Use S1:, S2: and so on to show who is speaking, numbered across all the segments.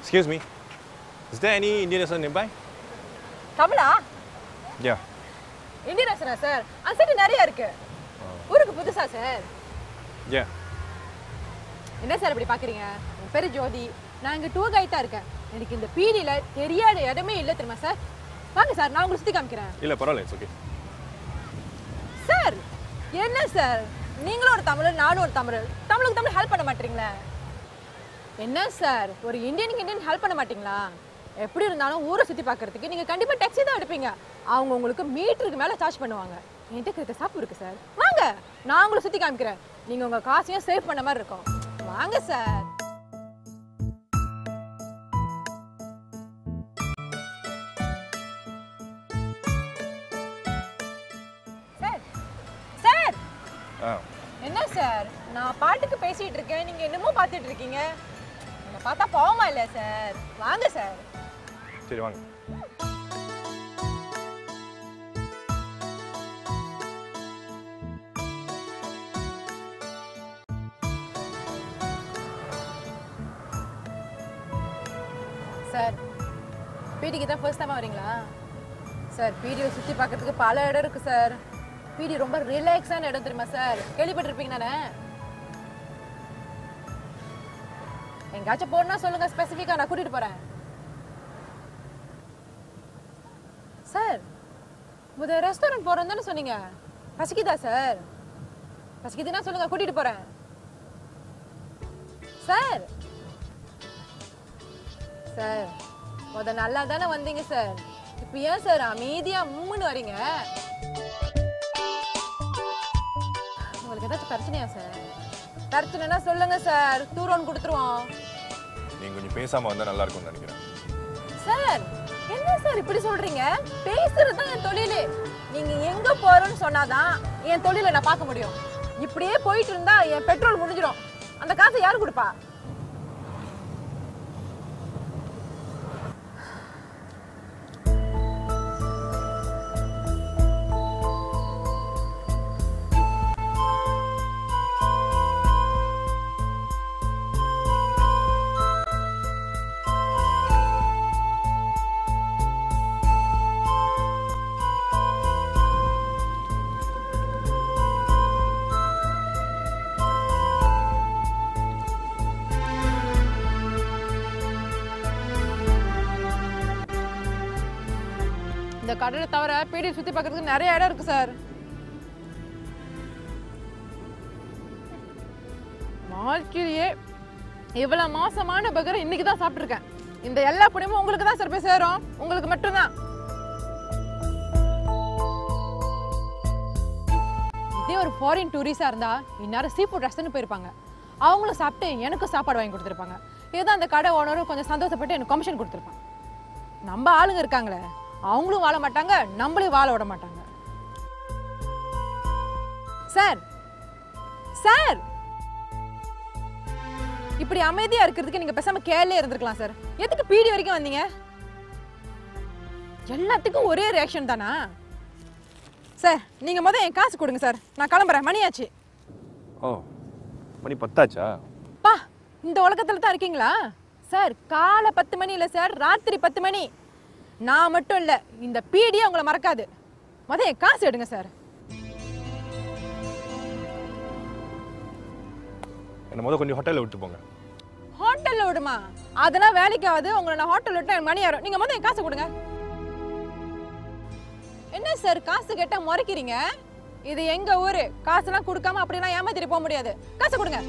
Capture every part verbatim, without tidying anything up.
S1: Excuse me. Is there any Indian restaurant nearby?
S2: Kamala?
S1: Yeah.
S2: Indian restaurant, sir. Answer நிறைய இருக்கு. ஊருக்கு புதுசா sir?
S1: Yeah.
S2: என்ன sir இப்படி பாக்குறீங்க? என் பேரு ஜோதி. நான் இங்க டூர் கைடா இருக்கேன். எனக்கு இந்த பீடியில தெரியாத இடமே இல்ல தெரியுமா சார்? வாங்க சார், நான் உங்களுக்கு சுத்தி காமிக்கிறேன்.
S1: இல்ல பரவாயில்லை, இட்ஸ் ஓகே.
S2: சார், என்ன சார்? நீங்களும் ஒரு தமிழ், நானும் ஒரு தமிழ். தமிழுக்கு தமிழ் ஹெல்ப் பண்ண மாட்டீங்களா? என்ன சார், ஒரு இந்தியனுக்கு இந்தியன் ஹெல்ப் பண்ண மாட்டீங்களா? எப்படி இருந்தாலும் ஊரை சுத்தி பார்க்கறதுக்கு நீங்க கண்டிப்பா டாக்ஸி தான் எடுப்பீங்க. அவங்க உங்களுக்கு மீட்டருக்கு மேல சார்ஜ் பண்ணுவாங்க. என்கிட்ட கிட்ட சாப்பு இருக்கு சார். வாங்க, நான் உங்களை சுத்தி காமிக்கிறேன். நீங்க உங்க காசையும் சேவ் பண்ண மாதிரி இருக்கும். வாங்க சார். சார் சார் என்ன சார், நான் பாட்டுக்கு பேசிட்டு இருக்கேன், நீங்க என்னமோ பார்த்துட்டு இருக்கீங்க. என்ன பார்த்தா பாவமா இல்ல சார்? வாங்க சார்.
S1: சரி வாங்க.
S2: சார், பீடிக்கு தான் ஃபர்ஸ்ட் டைமா வரீங்களா? சார், பீடியை சுற்றி பார்க்கறதுக்கு பல இடம் இருக்கு சார். பீடி ரொம்ப ரிலாக்ஸான இடம் தெரியுமா சார்? கேள்விப்பட்டிருப்பீங்க தானே? எங்காச்சும் போனா சொல்லுங்க, ஸ்பெசிஃபிக்கா நான் கூட்டிட்டு போறேன். சார், முத ரெஸ்டாரண்ட் போறோம் தானே சொன்னீங்க? பசிக்குதா சார்? பசிக்குதுன்னா சொல்லுங்க, கூட்டிட்டு போறேன். சார் சார், முத நல்லா தானே வந்தீங்க சார். இப்போ ஏன் சார் அமைதியா மூணு வரீங்க? உங்களுக்கு ஏதாச்சும் பிரச்சனையா சார்? பிரச்சனைனா சொல்லுங்க சார், தூரம் கொடுத்துருவோம்.
S1: நீங்க கொஞ்சம் பேசாம வந்தா நல்லா இருக்கும்னு நினைக்கிறேன்.
S2: சார், என்ன சார் இப்படி சொல்றீங்க? பேசுறது தான் என் தொழிலே. நீங்க எங்க போறோம்னு சொன்னாதான் என் தொழிலை நான் பார்க்க முடியும். இப்படியே போயிட்டு இருந்தா என் பெட்ரோல் முடிஞ்சிடும். அந்த காசை யாரு கொடுப்பா? இந்த கடலை தவிர பீடி சுத்தி பார்க்கறதுக்கு நிறைய இடம் இருக்கு சார். வாழ்க்கையிலேயே இவ்வளவு மோசமான பர்கர் இன்னைக்கு தான் சாப்பிட்டுருக்கேன். இந்த எல்லா புண்ணியமும் உங்களுக்கு தான் சார் போய் சேரும், உங்களுக்கு மட்டும்தான். இதே ஒரு ஃபாரின் டூரிஸ்டா இருந்தா இந்நேரம் சீ ஃபுட் ரெஸ்டாரண்ட் போயிருப்பாங்க. அவங்களும் சாப்பிட்டு எனக்கு சாப்பாடு வாங்கி கொடுத்துருப்பாங்க. இதுதான் அந்த கடை ஓனரும் கொஞ்சம் சந்தோஷப்பட்டு எனக்கு கமிஷன் கொடுத்துருப்பாங்க. நம்ம ஆளுங்க இருக்காங்களே, அவங்களும் வாழ மாட்டாங்க, நம்மளையும் வாழ விட மாட்டாங்க. சார் சார், இப்படி அமைதியா இருக்கிறதுக்கு நீங்க பேசாம கேள்லே இருந்திருக்கலாம் சார். எதுக்கு பீடி வரைக்கும் வந்தீங்க? எல்லாத்துக்கும் ஒரே ரியாக்ஷன் தானா சார்? நீங்க முதல்ல என் காசு கொடுங்க சார், நான் கிளம்புறேன். மணியாச்சு.
S1: ஓ, மணி பத்தாச்சா?
S2: பா, இந்த உலகத்துல தான் இருக்கீங்களா சார்? காலை பத்து மணி இல்ல சார், ராத்திரி பத்து மணி. நான் மட்டும் இல்ல, இந்த பீடியே உங்களை மறக்காது. முத என் காசு எடுங்க சார்.
S1: என்ன முத கொஞ்சம் ஹோட்டல்ல விட்டு போங்க.
S2: ஹோட்டல்ல விடுமா? அதெல்லாம் வேலைக்கு ஆகுது. உங்களை நான் ஹோட்டல்ல விட்டா எனக்கு மணி ஆயிரும். நீங்க முத என் காசு கொடுங்க. என்ன சார் காசு கேட்டா முறைக்கிறீங்க? இது எங்க ஊரு. காசுலாம் கொடுக்காம அப்படிலாம் ஏமாத்திட்டு போக முடியாது. காசு கொடுங்க.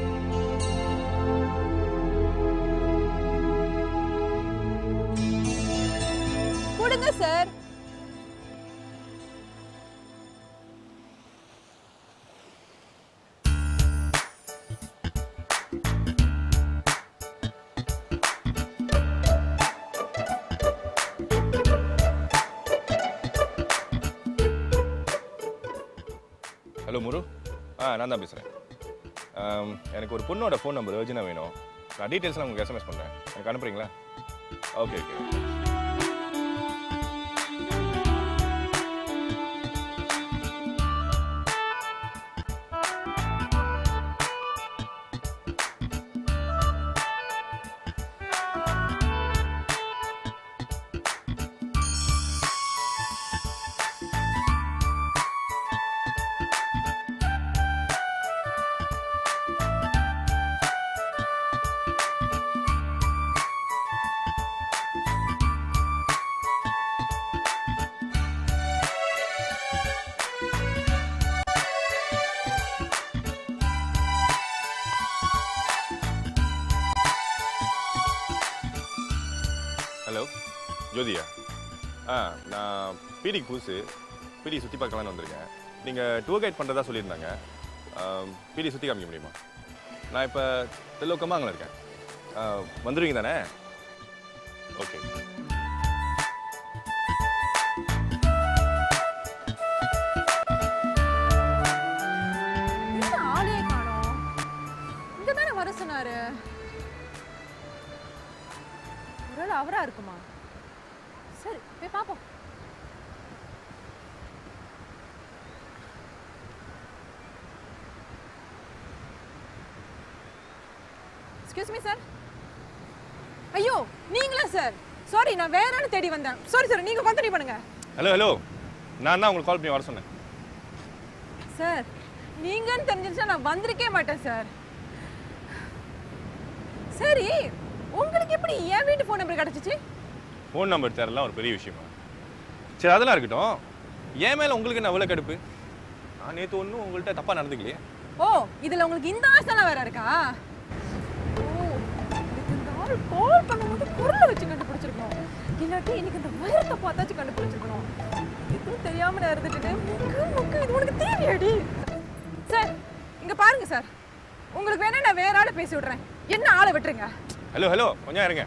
S2: கொடுங்க சார்.
S1: ஹலோ முரு, ஆ நான் தான் பேசுகிறேன். எனக்கு ஒரு பொண்ணோட ஃபோன் நம்பர் அர்ஜென்ட்டாக வேணும். நான் டீட்டெயில்ஸ்லாம் உங்களுக்கு எஸ்எம்எஸ் பண்ணுறேன், எனக்கு அனுப்புறீங்களா? Okay okay. ஜோதியா ஆ நான் பிடிக்கு புதுசு பிடி சுற்றி பார்க்கலான்னு வந்திருக்கேன். நீங்கள் டூர் கைட் பண்ணுறதா சொல்லியிருந்தாங்க. பிடி சுற்றி காமிக்க முடியுமா? நான் இப்போ தெல்லோக்கமாங்கல இருக்கேன். வந்துடுவீங்க தானே? ஓகே.
S2: ஆளையே காணோம். இங்கே தானே வர சொன்னாரு. ஒருவேளை அவரா இருக்குமா? சரி போய் பார்ப்போம். Excuse me sir. ஐயோ நீங்களா சார்? சாரி நான் வேற ஆளு தேடி வந்தேன். சாரி சார், நீங்க கண்டினியூ பண்ணுங்க.
S1: ஹலோ ஹலோ நான் தான் உங்களுக்கு கால் பண்ணி வர சொன்னேன்.
S2: சார் நீங்கன்னு தெரிஞ்சிருந்தா நான் வந்திருக்கே மாட்டேன் சார். சரி உங்களுக்கு எப்படி என் வீட்டு ஃபோன் நம்பர் கிடைச்சிச்சு?
S1: ஃபோன் நம்பர் தரலாம் ஒரு பெரிய விஷயமா? சரி அதெல்லாம் இருக்கட்டும். ஏன் மேலே உங்களுக்கு என்ன அவ்வளோ கடுப்பு? நான் நேற்று ஒன்றும் உங்கள்கிட்ட தப்பாக நடந்துக்கலையே.
S2: ஓ இதில் உங்களுக்கு இந்த ஆசைலாம் வேற இருக்கா? கால் பண்ணும்போது குரலை வச்சு கண்டுபிடிச்சிருக்கணும். இல்லாட்டி இன்னைக்கு இந்த வைரத்தை பார்த்தாச்சும் கண்டுபிடிச்சிருக்கணும். இதுவும் தெரியாம நான் இருந்துட்டு முக்கு முக்கு இது உனக்கு தேவையாடி? சார் இங்க பாருங்க சார், உங்களுக்கு வேணா நான் வேற ஆளை பேசி விடுறேன். என்ன ஆளை விட்டுருங்க.
S1: ஹலோ ஹலோ கொஞ்சம் இருங்க.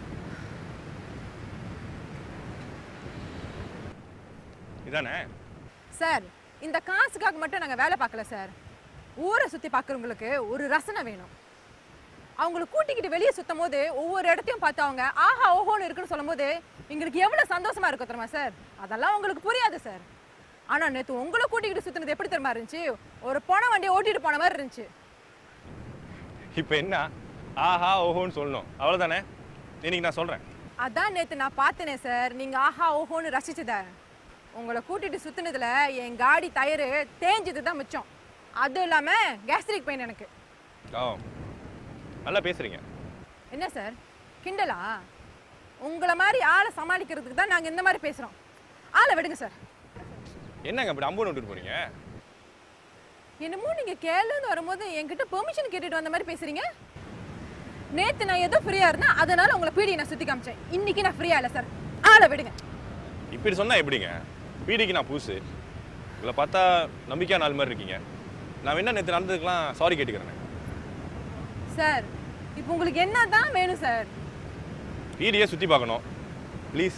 S1: இதானே
S2: சார்? இந்த காசுக்காக மட்டும் நாங்கள் வேலை பார்க்கல சார். ஊரை சுற்றி பார்க்குறவங்களுக்கு ஒரு ரசனை வேணும். அவங்களை கூட்டிக்கிட்டு வெளியே சுத்தும் போது ஒவ்வொரு இடத்தையும் பார்த்து அவங்க ஆஹா ஓஹோன்னு இருக்குன்னு சொல்லும் போது எங்களுக்கு எவ்வளவு சந்தோஷமா இருக்கும் தெரியுமா சார்? அதெல்லாம் உங்களுக்கு புரியாது சார். ஆனா நேற்று உங்களை கூட்டிக்கிட்டு சுத்தினது எப்படி தெரியுமா இருந்துச்சு? ஒரு போன வண்டியை ஓட்டிட்டு போன மாதிரி இருந்துச்சு.
S1: இப்போ என்ன ஆஹா ஓஹோன்னு சொல்லணும் அவ்வளோதானே? இன்னைக்கு நான் சொல்கிறேன்.
S2: அதான் நேற்று நான் பார்த்தேனே சார், நீங்கள் ஆஹா ஓஹோன்னு ரசிச்சத. உங்களை கூட்டிட்டு சுத்தினதுல என் காடி டயரு தேஞ்சது தான் மிச்சம். அதுவும் இல்லாமல் கேஸ்ட்ரிக் பெயின் எனக்கு.
S1: ஆ நல்லா பேசுறீங்க.
S2: என்ன சார் கிண்டலா? உங்களை மாதிரி ஆளை சமாளிக்கிறதுக்கு தான் நாங்கள் இந்த மாதிரி பேசுகிறோம். ஆளை விடுங்க சார்.
S1: என்னங்க அப்படி அம்பு விட்டுட்டு போறீங்க?
S2: என்னமோ நீங்கள் கேளுன்னு வரும்போது என்கிட்ட பெர்மிஷன் கேட்டுட்டு வந்த மாதிரி பேசுறீங்க. நேற்று நான் ஏதோ ஃப்ரீயாக இருந்தேன், அதனால உங்களை பீடி நான் சுற்றி காமிச்சேன். இன்னைக்கு நான் ஃப்ரீயாக இல்லை சார். ஆளை விடுங்க.
S1: இப்படி சொன்னா எப்படிங்க? பீடிக்கு நான் புதுசு. உங்களை பார்த்தா நம்பிக்கையான நாள் மாதிரி இருக்கீங்க. நான் என்ன நேற்று நடந்ததுக்கெல்லாம் சாரி கேட்டுக்கிறேன்
S2: சார். இப்போ உங்களுக்கு என்ன தான் வேணும் சார்?
S1: பீடியை சுற்றி பார்க்கணும் ப்ளீஸ்.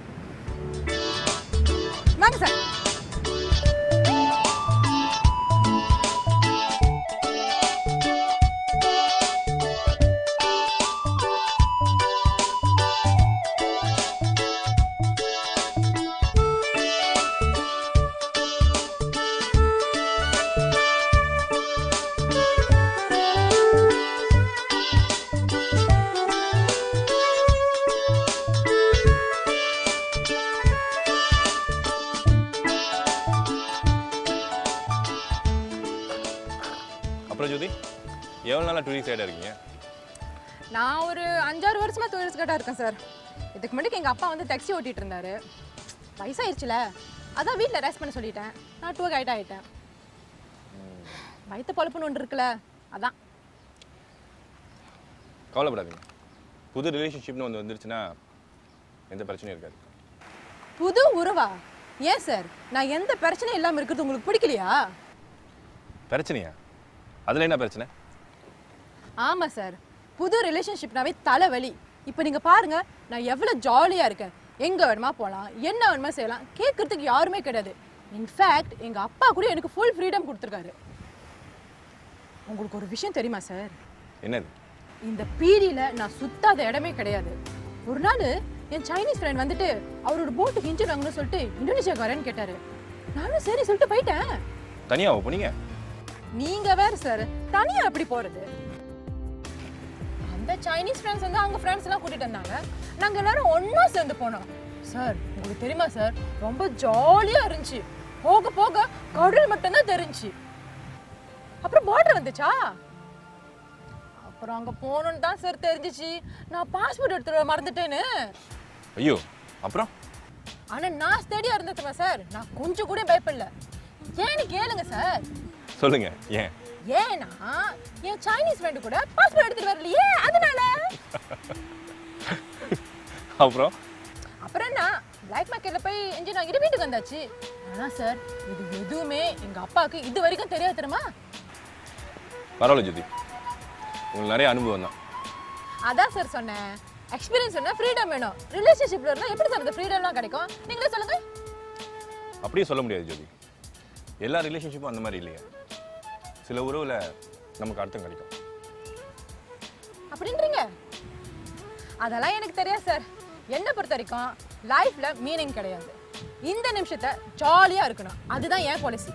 S2: வாங்க சார்.
S1: அப்புறம் ஜோதி எவ்வளோ நாளாக டூரிஸ்ட் சைடாக இருக்கீங்க?
S2: நான் ஒரு அஞ்சாறு வருஷமா டூரிஸ்ட் கைடாக இருக்கேன் சார். இதுக்கு முன்னாடி எங்கள் அப்பா வந்து டாக்ஸி ஓட்டிகிட்டு இருந்தாரு. வயசாயிருச்சுல, அதான் வீட்டில் ரெஸ்ட் பண்ண சொல்லிட்டேன். நான் டூர் கைட் ஆகிட்டேன். வயிற்று பழுப்புன்னு ஒன்று இருக்குல்ல, அதான்.
S1: கவலைப்படாதீங்க. புது ரிலேஷன்ஷிப்னு ஒன்று வந்துருச்சுன்னா எந்த பிரச்சனையும் இருக்காது.
S2: புது உறவா? ஏன் சார், நான் எந்த பிரச்சனையும் இல்லாமல் இருக்கிறது உங்களுக்கு பிடிக்கலையா?
S1: பிரச்சனையா? அதில் என்ன பிரச்சனை?
S2: ஆமாம் சார், புது ரிலேஷன்ஷிப்னாவே தலைவலி. இப்போ நீங்கள் பாருங்கள், நான் எவ்வளோ ஜாலியாக இருக்கேன். எங்கே வேணுமா போகலாம், என்ன வேணுமா செய்யலாம், கேட்குறதுக்கு யாருமே கிடையாது. இன்ஃபேக்ட் எங்கள் அப்பா கூட எனக்கு ஃபுல் ஃப்ரீடம் கொடுத்துருக்காரு. உங்களுக்கு ஒரு விஷயம் தெரியுமா சார்?
S1: என்னது?
S2: இந்த பீடியில் நான் சுத்தாத இடமே கிடையாது. ஒரு நாள் என் சைனீஸ் ஃப்ரெண்ட் வந்துட்டு அவரோட போட்டுக்கு இன்ஜின் வாங்கணும்னு சொல்லிட்டு இந்தோனேஷியாவுக்கு வரேன்னு கேட்டார். நானும் சரி சொல்லிட்டு போயிட்டேன்.
S1: தனியாக போனீங்க?
S2: நீங்கள் வேறு சார், தனியாக எப்படி போகிறது? அந்த சைனீஸ் ஃப்ரெண்ட்ஸ் வந்து அவங்க ஃப்ரெண்ட்ஸ் எல்லாம் கூட்டிட்டு வந்தாங்க. நாங்க எல்லாரும் ஒண்ணா சேர்ந்து போனோம். சார் உங்களுக்கு தெரியுமா சார், ரொம்ப ஜாலியா இருந்துச்சு. போக போக கடல் மட்டும் தான் தெரிஞ்சுச்சு. அப்புறம் பார்டர் வந்துச்சா, அப்புறம் அங்க போகணும்னு தான் சார் தெரிஞ்சிச்சு நான் பாஸ்போர்ட் எடுத்து மறந்துட்டேன்னு.
S1: ஐயோ, அப்புறம்?
S2: ஆனா நான் ஸ்டடியா இருந்துட்டுமா சார், நான் கொஞ்சம் கூட பயப்படல. ஏன்னு கேளுங்க சார்.
S1: சொல்லுங்க ஏன்?
S2: ஏன்னா என் சைனீஸ் ஃப்ரெண்டு கூட பாஸ்போர்ட் எடுத்துட்டு வரலையே, அதனால.
S1: அப்புறம்
S2: அப்புறம் என்ன, பிளாக் மார்க்கெட்ல போய் இன்ஜின் வாங்கிட்டு வீட்டுக்கு வந்தாச்சு. ஆனா சார் இது எதுவுமே எங்க அப்பாவுக்கு இது வரைக்கும் தெரியாது தெரியுமா?
S1: பரவாயில்ல ஜோதி, உங்களுக்கு நிறைய அனுபவம் தான்.
S2: அதான் சார் சொன்னேன், எக்ஸ்பீரியன்ஸ் வேணும், ஃப்ரீடம் வேணும். ரிலேஷன்ஷிப்ல இருந்தா எப்படி சார் இந்த ஃப்ரீடம்லாம் கிடைக்கும்? நீங்களே சொல்லுங்க.
S1: அப்படியே சொல்ல முடியாது ஜோதி, எல்லா ரிலேஷன்ஷிப்பும் அந்த மாதிரி இல்லையா. சில உறவுல நமக்கு அர்த்தம் கிடைக்கும்.
S2: அப்படின்றீங்க? அதெல்லாம் எனக்கு தெரியாது சார். என்னை பொறுத்த வரைக்கும் லைஃப்ல மீனிங் கிடையாது. இந்த நிமிஷத்தை ஜாலியா இருக்கணும், அதுதான் என் policy.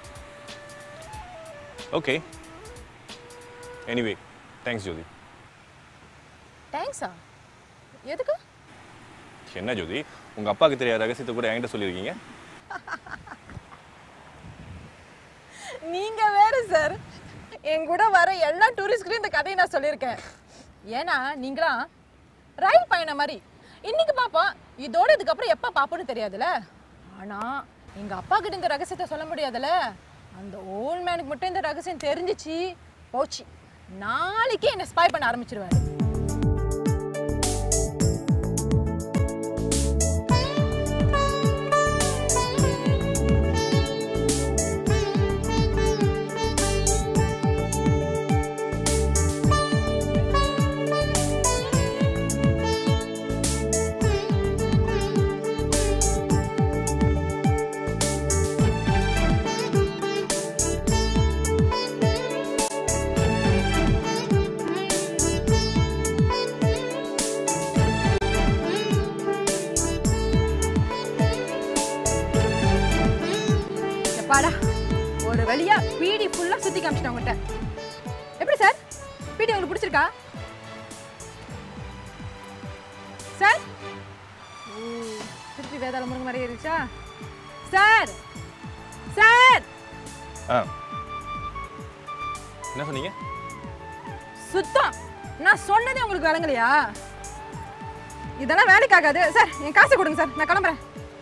S1: Okay, anyway thanks Jyothi.
S2: தேங்க்ஸா? எதுக்கு?
S1: என்ன ஜோதி, உங்க அப்பாவுக்கு தெரியாத ரகசியத்தை கூட என்கிட்ட சொல்லியிருக்கீங்க.
S2: நீங்க வேற சார், என் கூட வர எல்லா டூரிஸ்ட்களையும் இந்த கதையை நான் சொல்லியிருக்கேன். ஏன்னா நீங்களா ரயில் பயணம் மாதிரி, இன்னைக்கு பாப்போம், இதோட இதுக்கப்புறம் எப்போ பார்ப்போன்னு தெரியாதுல்ல. ஆனா எங்க அப்பா கிட்ட இந்த ரகசியத்தை சொல்ல முடியாதுல்ல. அந்த ஓல்ட் மேனுக்கு மட்டும் இந்த ரகசியம் தெரிஞ்சிச்சு போச்சு, நாளைக்கே என்ன ஸ்பை பண்ண ஆரம்பிச்சிருவாரு. பாடா, ஒரு வழியா பீடி ஃபுல்லா சுத்தி காமிச்சிட்டேன் உங்கள்கிட்ட. எப்படி சார், பீடி உங்களுக்கு பிடிச்சிருக்கா சார்? திருப்பி வேதாள முருங்க மாதிரி இருந்துச்சா சார்? சார்
S1: என்ன சொன்னீங்க?
S2: சுத்தம், நான் சொன்னதே உங்களுக்கு விளங்கலையா? இதெல்லாம் வேலைக்கு ஆகாது சார். என் காசை கொடுங்க சார், நான் கிளம்புறேன்.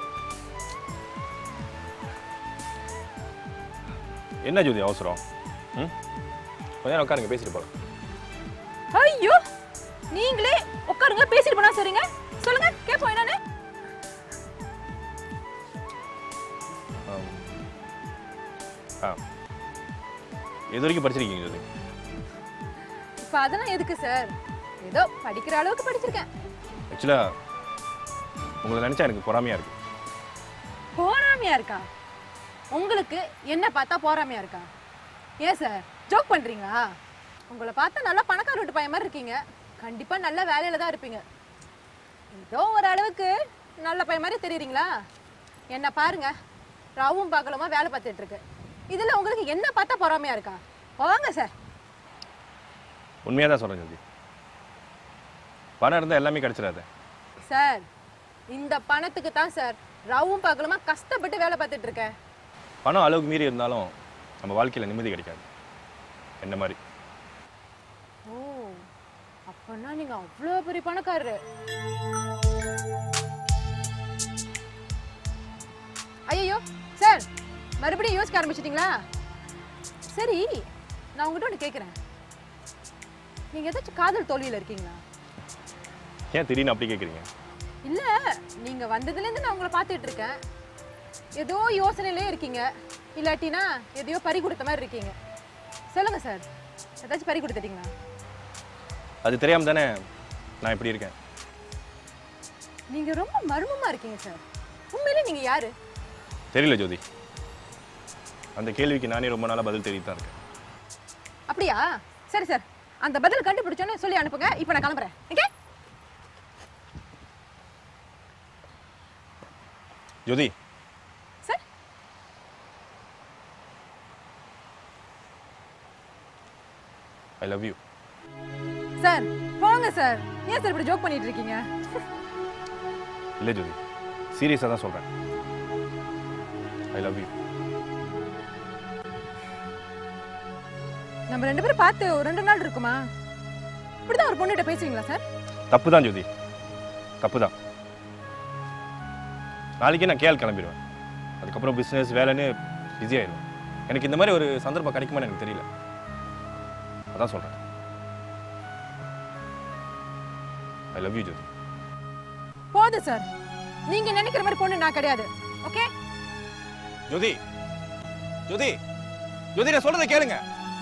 S1: என்ன ஜோதி அவசரம்? ம், கொஞ்ச நேரம் உட்காருங்க, பேசிட்டு போகலாம்.
S2: ஐயோ, நீங்களே உட்காருங்க, பேசிட்டு போனா சரிங்க. சொல்லுங்க, கேட்போம் என்னன்னு.
S1: ஆ, எது வரைக்கும் படிச்சிருக்கீங்க ஜோதி?
S2: இப்போ அதெல்லாம் எதுக்கு சார், ஏதோ படிக்கிற அளவுக்கு படிச்சிருக்கேன்.
S1: ஆக்சுவலாக உங்களை நினச்சா எனக்கு பொறாமையாக இருக்கு.
S2: பொறாமையா இருக்கா? உங்களுக்கு என்ன பார்த்தா பொறாமையா இருக்கா? ஏன் சார் ஜோக் பண்றீங்களா? உங்களை பார்த்தா நல்லா பணக்கார வீட்டு பையன் மாதிரி இருக்கீங்க. கண்டிப்பா நல்ல வேலையில தான் இருப்பீங்க. ஏதோ ஒரு அளவுக்கு நல்ல பையன் மாதிரி தெரியுறீங்களா? என்ன பாருங்க, ராவும் பகலுமா வேலை பார்த்துட்டு இருக்கு. இதுல உங்களுக்கு என்ன பார்த்தா பொறாமையா இருக்கா? வாங்க சார்.
S1: உண்மையாக தான் சொல்கிறேன் ஜோதி, பணம் இருந்தால் எல்லாமே கிடைச்சிடாது
S2: சார். இந்த பணத்துக்கு தான் சார் ராவும் பகலுமா கஷ்டப்பட்டு வேலை பார்த்துட்டு இருக்கேன்.
S1: பணம் அளவுக்கு மீறி இருந்தாலும் நம்ம வாழ்க்கையில் நிம்மதி கிடைக்காது, என்ன மாதிரி.
S2: ஓ, அப்பன்னா நீங்க அவ்வளோ பெரிய பணக்காரரு. ஐயோ சார், மறுபடியும் யோசிக்க ஆரம்பிச்சிட்டீங்களா? சரி, நான் உங்ககிட்ட ஒன்று கேட்குறேன். நீங்க ஏதாச்சும் காதல் தோல்வியில் இருக்கீங்களா?
S1: ஏன் திடீர்னு அப்படி கேட்குறீங்க?
S2: இல்லை, நீங்க வந்ததுலேருந்து நான் உங்களை பார்த்துட்டு இருக்கேன். ஏதோ யோசனையிலே இருக்கீங்க, இல்லாட்டினா எதையோ பறி கொடுத்த மாதிரி இருக்கீங்க. சொல்லுங்க சார், ஏதாச்சும் பறி கொடுத்துட்டீங்களா?
S1: அது தெரியாம தானே நான் இப்படி இருக்கேன்.
S2: நீங்க ரொம்ப மர்மமா இருக்கீங்க சார். உண்மையிலே நீங்க யாரு?
S1: தெரியல ஜோதி, அந்த கேள்விக்கு நானே ரொம்ப நாளா பதில் தேடிட்டு தான் இருக்கேன்.
S2: அப்படியா? சரி சார், அந்த பதில் கண்டுபிடிச்சோன்னு சொல்லி அனுப்புங்க. இப்போ நான் கிளம்புறேன். Okay
S1: Jyothi.
S2: Sir,
S1: I love you.
S2: Sir போங்க சார். ஏன் சார் இப்படி ஜோக் பண்ணிட்டு இருக்கீங்க?
S1: இல்லை ஜோதி, சீரியஸாக தான் சொல்கிறேன். I love you.
S2: நம்ம ரெண்டு பேரும் பார்த்து ஒரு ரெண்டு நாள் இருக்குமா? இப்படிதான் ஒரு பொண்ணுகிட்ட பேசுவீங்களா சார்?
S1: தப்பு தான் ஜோதி, தப்பு தான். நாளைக்கே நான் கேள் கிளம்பிடுவேன். அதுக்கப்புறம் பிஸ்னஸ் வேலைன்னு பிஸி ஆயிடுவேன். எனக்கு இந்த மாதிரி ஒரு சந்தர்ப்பம் கிடைக்குமான்னு எனக்கு தெரியல, அதான் சொல்கிறேன். I love you Jyothi.
S2: போதும் சார், நீங்க நினைக்கிற மாதிரி பொண்ணு நான் கிடையாது. ஓகே
S1: ஜோதி ஜோதி ஜோதி நான் சொல்றதை கேளுங்க.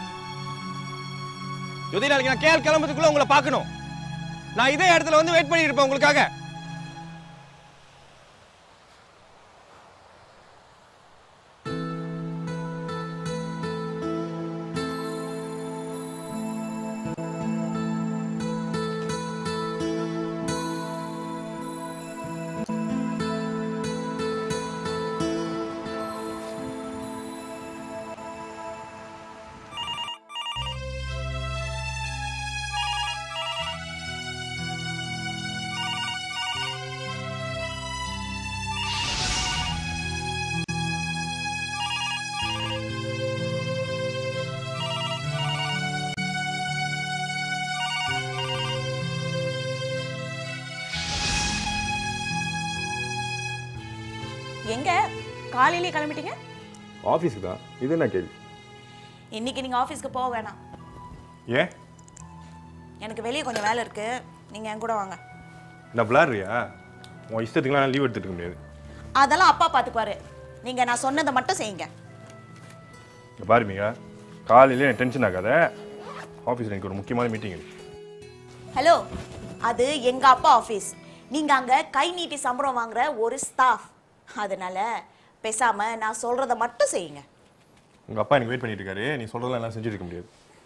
S1: ஜோதி நாளைக்கு நான் கேள் கிளம்புறதுக்குள்ள உங்களை பார்க்கணும். நான் இதே இடத்துல வந்து வெயிட் பண்ணிட்டு இருப்பேன் உங்களுக்காக.
S3: எங்க காலையிலே கிளம்பிட்டீங்க?
S1: ஆபீஸ்க்கு தான். இது என்ன கேள்வி?
S3: இன்னைக்கு நீங்க ஆபீஸ்க்கு போக வேணாம்.
S1: ஏன்?
S3: எனக்கு வெளியே கொஞ்சம் வேலை இருக்கு. நீங்க என் கூட வாங்க.
S1: நான் விளையாடுறியா? உன் இஷ்டத்துக்குலாம் லீவ் எடுத்துக்க முடியாது.
S3: அதெல்லாம் அப்பா பாத்துக்குவாரு. நீங்க நான் சொன்னதை மட்டும் செய்யுங்க.
S1: பாரு மீரா, காலையில டென்ஷன் ஆகாத. ஆபீஸ்ல எனக்கு ஒரு முக்கியமான மீட்டிங் இருக்கு.
S3: ஹலோ, அது எங்க அப்பா ஆபீஸ். நீங்க அங்க கை நீட்டி சம்பளம் வாங்குற ஒரு ஸ்டாஃப். அதனால பேசாம நான் சொல்றத மட்டும் செய்யுங்க.
S1: உங்க அப்பா எனக்கு வெயிட் பண்ணிட்டு இருக்காரு. நீ சொல்றதெல்லாம் எல்லாம் செஞ்சுட்டு இருக்க முடியாது.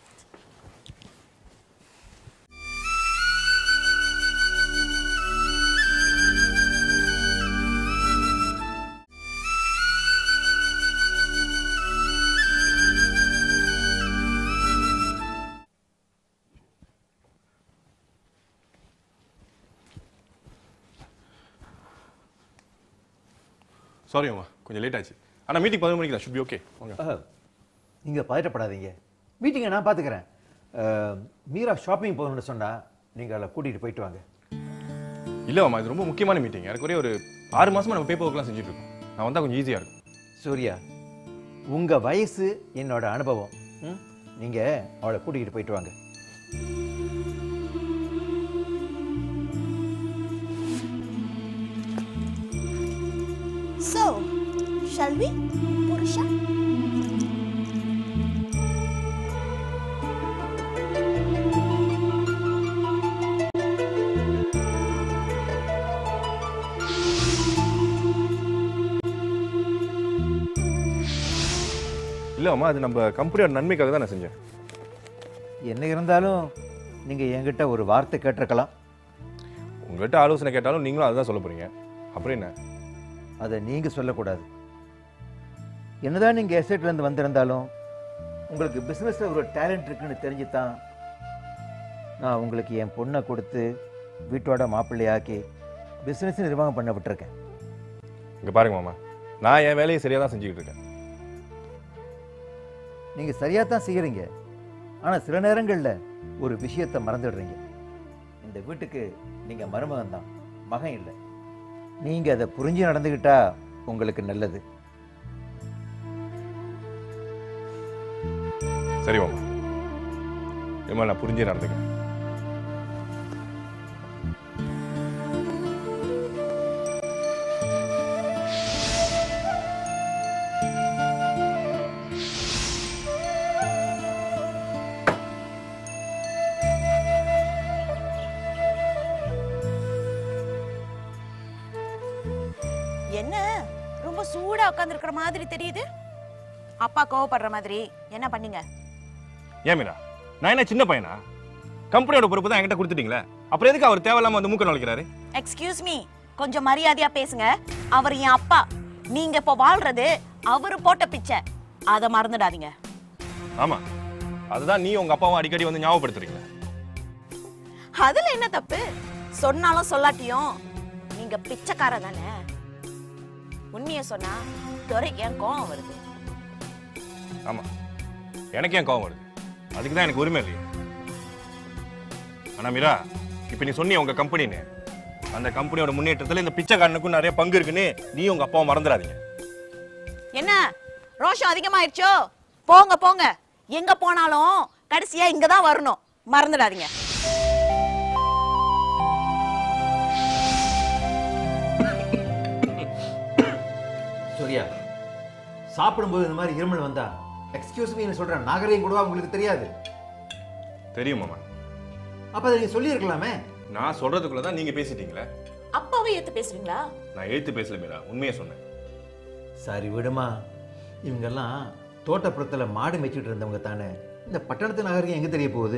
S1: சாரி அம்மா, கொஞ்சம் லேட் ஆச்சு. ஆனால் மீட்டிங் பதினொரு மணிக்கு தான். Should be okay. வாங்க.
S4: நீங்கள் பதட்டப்படாதீங்க. மீட்டிங்கை நான் பார்த்துக்கிறேன். மீரா ஷாப்பிங் போகணும்னு சொன்னால் நீங்கள் அதில் கூட்டிகிட்டு போயிட்டு வாங்க.
S1: இல்லை அம்மா, இது ரொம்ப முக்கியமான மீட்டிங். எனக்கு ஒரே ஒரு ஆறு மாதமாக நம்ம பேப்பர் ஒர்க்லாம் செஞ்சுட்டு இருக்கோம். நான் வந்தால் கொஞ்சம் ஈஸியாக இருக்கும்.
S4: சூர்யா, உங்கள் வயசு என்னோட அனுபவம். ம் நீங்கள் அவளை கூட்டிகிட்டு போயிட்டு வாங்க.
S3: So, shall we, Purusha?
S1: இல்லை அம்மா, அது நம்ம கம்பெனியோட நன்மைக்காக தான் நான் செஞ்சேன்.
S4: என்ன இருந்தாலும் நீங்கள் என்கிட்ட ஒரு வார்த்தை கேட்டிருக்கலாம்.
S1: உங்கள்கிட்ட ஆலோசனை கேட்டாலும் நீங்களும் அதுதான் சொல்ல போறீங்க. அப்புறம் என்ன?
S4: அதை நீங்கள் சொல்லக்கூடாது. என்னதான் நீங்கள் எஸ்டேட்லேருந்து வந்திருந்தாலும் உங்களுக்கு பிஸ்னஸில் ஒரு டேலண்ட் இருக்குன்னு தெரிஞ்சு தான் நான் உங்களுக்கு என் பொண்ணை கொடுத்து வீட்டோட மாப்பிள்ளையாக்கி பிஸ்னஸ் நிர்வாகம் பண்ண விட்டுருக்கேன்.
S1: இங்கே பாருங்க மாமா, நான் என் வேலையை சரியாக தான் செஞ்சுக்கிட்டு இருக்கேன்.
S4: நீங்கள் சரியாக தான் செய்கிறீங்க. ஆனால் சில நேரங்களில் ஒரு விஷயத்தை மறந்துடுறீங்க. இந்த வீட்டுக்கு நீங்கள் மருமகன் தான், மகன் இல்லை. நீங்கள் அதை புரிஞ்சு நடந்துக்கிட்டா உங்களுக்கு நல்லது.
S1: சரி மாமா, இனிமேல் நான் புரிஞ்சே நடந்துக்கிறேன்.
S3: என்ன ரொம்ப சூடா உட்கார்ந்து இருக்கிற மாதிரி தெரியுது? அப்பா கோவப்படுற மாதிரி என்ன பண்ணீங்க?
S1: ஏன் மீரா, நான் என்ன சின்ன பையனா? கம்பெனியோட பொறுப்பு தான் என்கிட்ட கொடுத்துட்டீங்களே, அப்புறம் எதுக்கு அவர் தேவையில்லாம வந்து மூக்க நுழைக்கிறாரு?
S3: எக்ஸ்கியூஸ் மீ, கொஞ்சம் மரியாதையா பேசுங்க. அவர் என் அப்பா. நீங்க இப்ப வாழ்றது அவரு போட்ட பிச்சை. அதை மறந்துடாதீங்க.
S1: ஆமா, அதுதான் நீ உங்க அப்பாவும் அடிக்கடி வந்து ஞாபகப்படுத்துறீங்க.
S3: அதுல என்ன தப்பு? சொன்னாலும் சொல்லாட்டியும் நீங்க பிச்சைக்கார தானே. உண்மைய சொன்னா துரைக்கு ஏன் கோவம் வருது?
S1: ஆமா, எனக்கு ஏன் கோவம் வருது? அதுக்கு தான் எனக்கு உரிமை இல்லையே. ஆனா மீரா, இப்ப நீ சொன்னிய உங்க கம்பெனின்னு, அந்த கம்பெனியோட முன்னேற்றத்துல இந்த பிச்சைக்காரனுக்கும் நிறைய பங்கு இருக்குன்னு நீ உங்க அப்பாவை மறந்துடாதீங்க.
S3: என்ன ரோஷம் அதிகமாயிடுச்சோ? போங்க போங்க, எங்க போனாலும் கடைசியா இங்கதான் வரணும். மறந்துடாதீங்க.
S4: சூர்யா, சாப்பிடும்போது இந்த மாதிரி இருமல் வந்தா எக்ஸ்கியூஸ் மீ சொல்றேன் நாகரிகம் கூடவா உங்களுக்கு தெரியாது?
S1: தெரியும் மாமா.
S4: அப்ப அதை நீங்க சொல்லியிருக்கலாமே.
S1: நான் சொல்றதுக்குள்ள தான் நீங்க பேசிட்டீங்களே.
S3: அப்பாவே ஏத்து பேசுறீங்களா?
S1: நான் எழுத்து பேசல மீரா, உண்மையை சொன்னேன்.
S4: சரி விடுமா, இவங்கெல்லாம் தோட்டப்புறத்தில் மாடு மேய்ச்சிட்டு இருந்தவங்க தானே. இந்த பட்டணத்து நாகரிகம் எங்க தெரிய போகுது?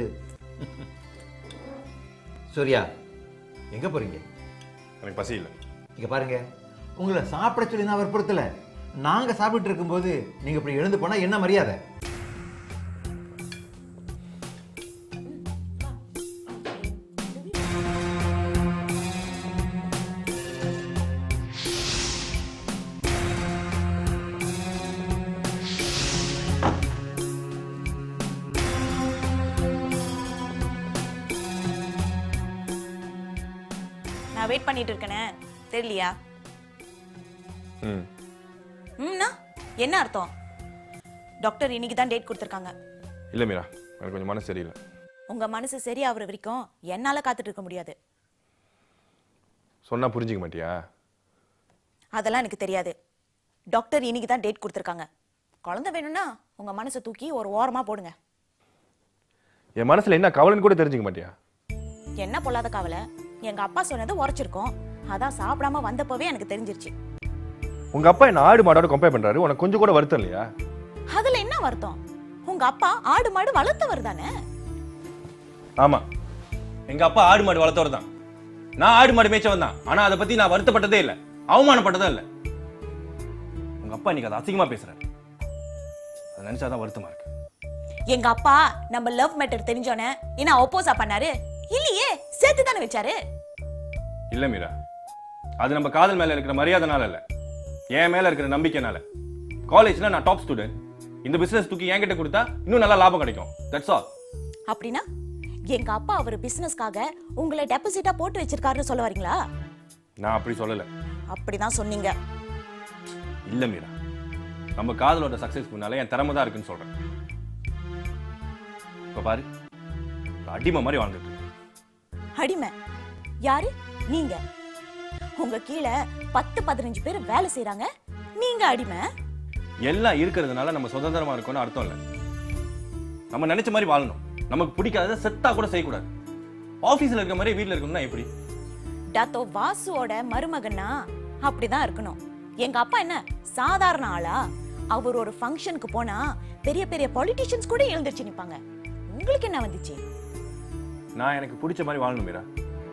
S4: சூர்யா, எங்க போறீங்க?
S1: எனக்கு பசி இல்லை.
S4: இங்க பாருங்க, உங்களை சாப்பிட சொல்லி நான் வற்புறுத்தல. நாங்க சாப்பிட்டு இருக்கும்போது நீங்க இப்படி எழுந்து போனா என்ன மரியாதை?
S3: நான் வெயிட் பண்ணிட்டு இருக்கேனே, தெரியலையா?
S1: ம்
S3: ம்னா என்ன அர்த்தம்? டாக்டர் இன்னைக்கு தான் டேட் கொடுத்துருக்காங்க.
S1: இல்லை மீரா, எனக்கு கொஞ்சம் மனசு சரியில்லை.
S3: உங்க மனசு சரியாகிற வரைக்கும் என்னால காத்துட்டு இருக்க முடியாது.
S1: சொன்னா புரிஞ்சிக்க மாட்டியா?
S3: அதெல்லாம் எனக்கு தெரியாது. டாக்டர் இன்னைக்கு தான் டேட் கொடுத்துருக்காங்க. குழந்தை வேணும்னா உங்க மனசை தூக்கி ஒரு ஓரமா போடுங்க.
S1: என் மனசுல என்ன கவலைன்னு கூட தெரிஞ்சுக்க மாட்டியா?
S3: என்ன பொல்லாத கவலை? எங்க அப்பா சொன்னது உரைச்சிருக்கோம். அதான் சாப்பிடாம வந்தப்பவே எனக்கு தெரிஞ்சிருச்சு.
S1: உங்க அப்பா என்ன ஆடு மாடோட கம்பேர் பண்றாரு, உனக்கு கொஞ்சம் கூட வருத்தம் இல்லையா?
S3: அதுல என்ன வருத்தம்? உங்க அப்பா ஆடு மாடு வளர்த்தவர் தானே.
S1: ஆமா, எங்க அப்பா ஆடு மாடு வளர்த்தவர் தான். நான் ஆடு மாடு மேய்ச்சவன் தான். ஆனா அதை பத்தி நான் வருத்தப்பட்டதே இல்லை, அவமானப்பட்டதே இல்லை. உங்க அப்பா இன்னைக்கு அதை அசிங்கமா பேசுறாரு. அதை நினைச்சாதான் வருத்தமா இருக்கு.
S3: எங்க அப்பா நம்ம லவ் மேட்டர் தெரிஞ்சோனே என்ன ஒப்போஸா பண்ணாரு? இல்லையே, சேர்த்து தானே வச்சாரு.
S1: இல்ல மீரா, அது நம்ம காதல் மேல இருக்கிற மரியாதைனால இல்ல, என் மேல இருக்கிற நம்பிக்கைனால. காலேஜ்ல நான் டாப் ஸ்டூடெண்ட். இந்த பிசினஸ் தூக்கி என்கிட்ட கொடுத்தா இன்னும் நல்லா லாபம் கிடைக்கும். That's all.
S3: அப்படின்னா எங்க அப்பா அவர் பிசினஸ்க்காக உங்களை டெபாசிட்டா போட்டு வச்சிருக்காருன்னு சொல்ல வரீங்களா?
S1: நான் அப்படி சொல்லல.
S3: அப்படிதான் சொன்னீங்க.
S1: இல்ல மீரா, நம்ம காதலோட சக்சஸ் முன்னால என் திறமை தான் இருக்குன்னு சொல்றேன். இப்ப பாரு, அடிமை மாதிரி வாழ்ந்துட்டு.
S3: அடிமை? யாரு? நீங்க. உங்க கீழே பத்து பதினஞ்சு பேர் வேலை செய்யறாங்க, நீங்க அடிமை.
S1: எல்லாம் இருக்கிறதுனால நம்ம சுதந்திரமா இருக்கோம்னு அர்த்தம் இல்ல. நம்ம நினைச்ச மாதிரி வாழணும். நமக்கு பிடிக்காத செத்தா கூட செய்யக்கூடாது. ஆபீஸ்ல இருக்க மாதிரி வீட்டுல இருக்கணும்னா எப்படி?
S3: டாத்தோ வாசுவோட மருமகன்னா அப்படிதான் இருக்கணும். எங்க அப்பா என்ன சாதாரண ஆளா? அவர் ஒரு ஃபங்க்ஷனுக்கு போனா பெரிய பெரிய பொலிட்டிஷியன்ஸ் கூட எழுந்திருச்சு நிப்பாங்க. உங்களுக்கு என்ன வந்துச்சு?
S1: நான் எனக்கு பிடிச்ச மாதிரி வாழணும் மீரா.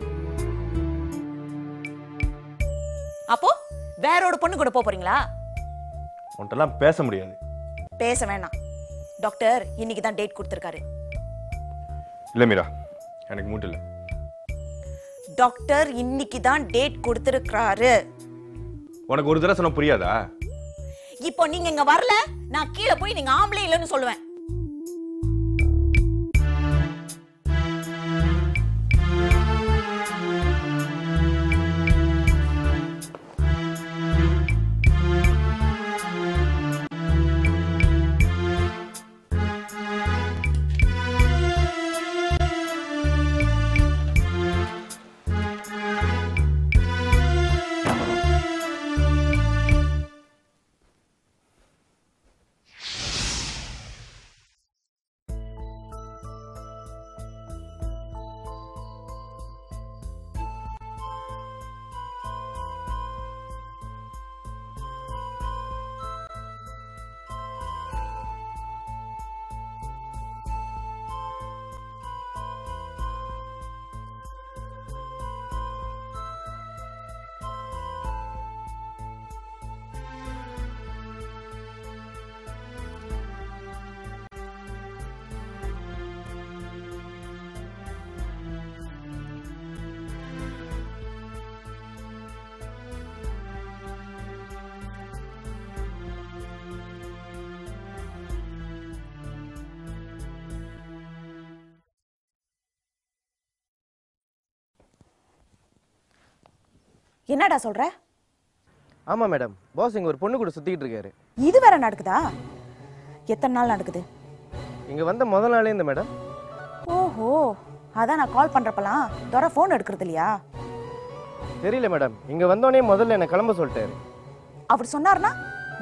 S3: அப்போ வேற ஒரு பொண்ணு கூட போறீங்களா?
S1: உன்ட்டெல்லாம் பேச முடியாது.
S3: பேச வேணாம். டாக்டர் இன்னைக்கு தான் டேட் கொடுத்திருக்காரு.
S1: இல்ல மீரா, எனக்கு மூட்டு இல்ல.
S3: டாக்டர் இன்னைக்கு தான் டேட் கொடுத்திருக்காரு.
S1: உனக்கு ஒரு தடவை சொன்னா புரியாதா?
S3: இப்போ நீங்க இங்க வரல, நான் கீழே போய் நீங்க ஆம்பளை இல்லைன்னு சொல்லுவேன். என்னடா சொல்ற?
S5: ஆமா மேடம், பாஸ் இங்க ஒரு பொண்ணு கூட சுத்திட்டு இருக்காரு.
S3: இது வேற நடக்குதா? எத்தனை நாள் நடக்குது?
S5: இங்க வந்த முதல் நாளே இந்த மேடம்.
S3: ஓஹோ, அதான் நான் கால் பண்றப்பலாம் தோற ஃபோன் எடுக்கிறது இல்லையா?
S5: தெரியல மேடம், இங்க வந்தோடனே முதல்ல என்ன கிளம்ப சொல்லிட்டாரு.
S3: அவர் சொன்னார்னா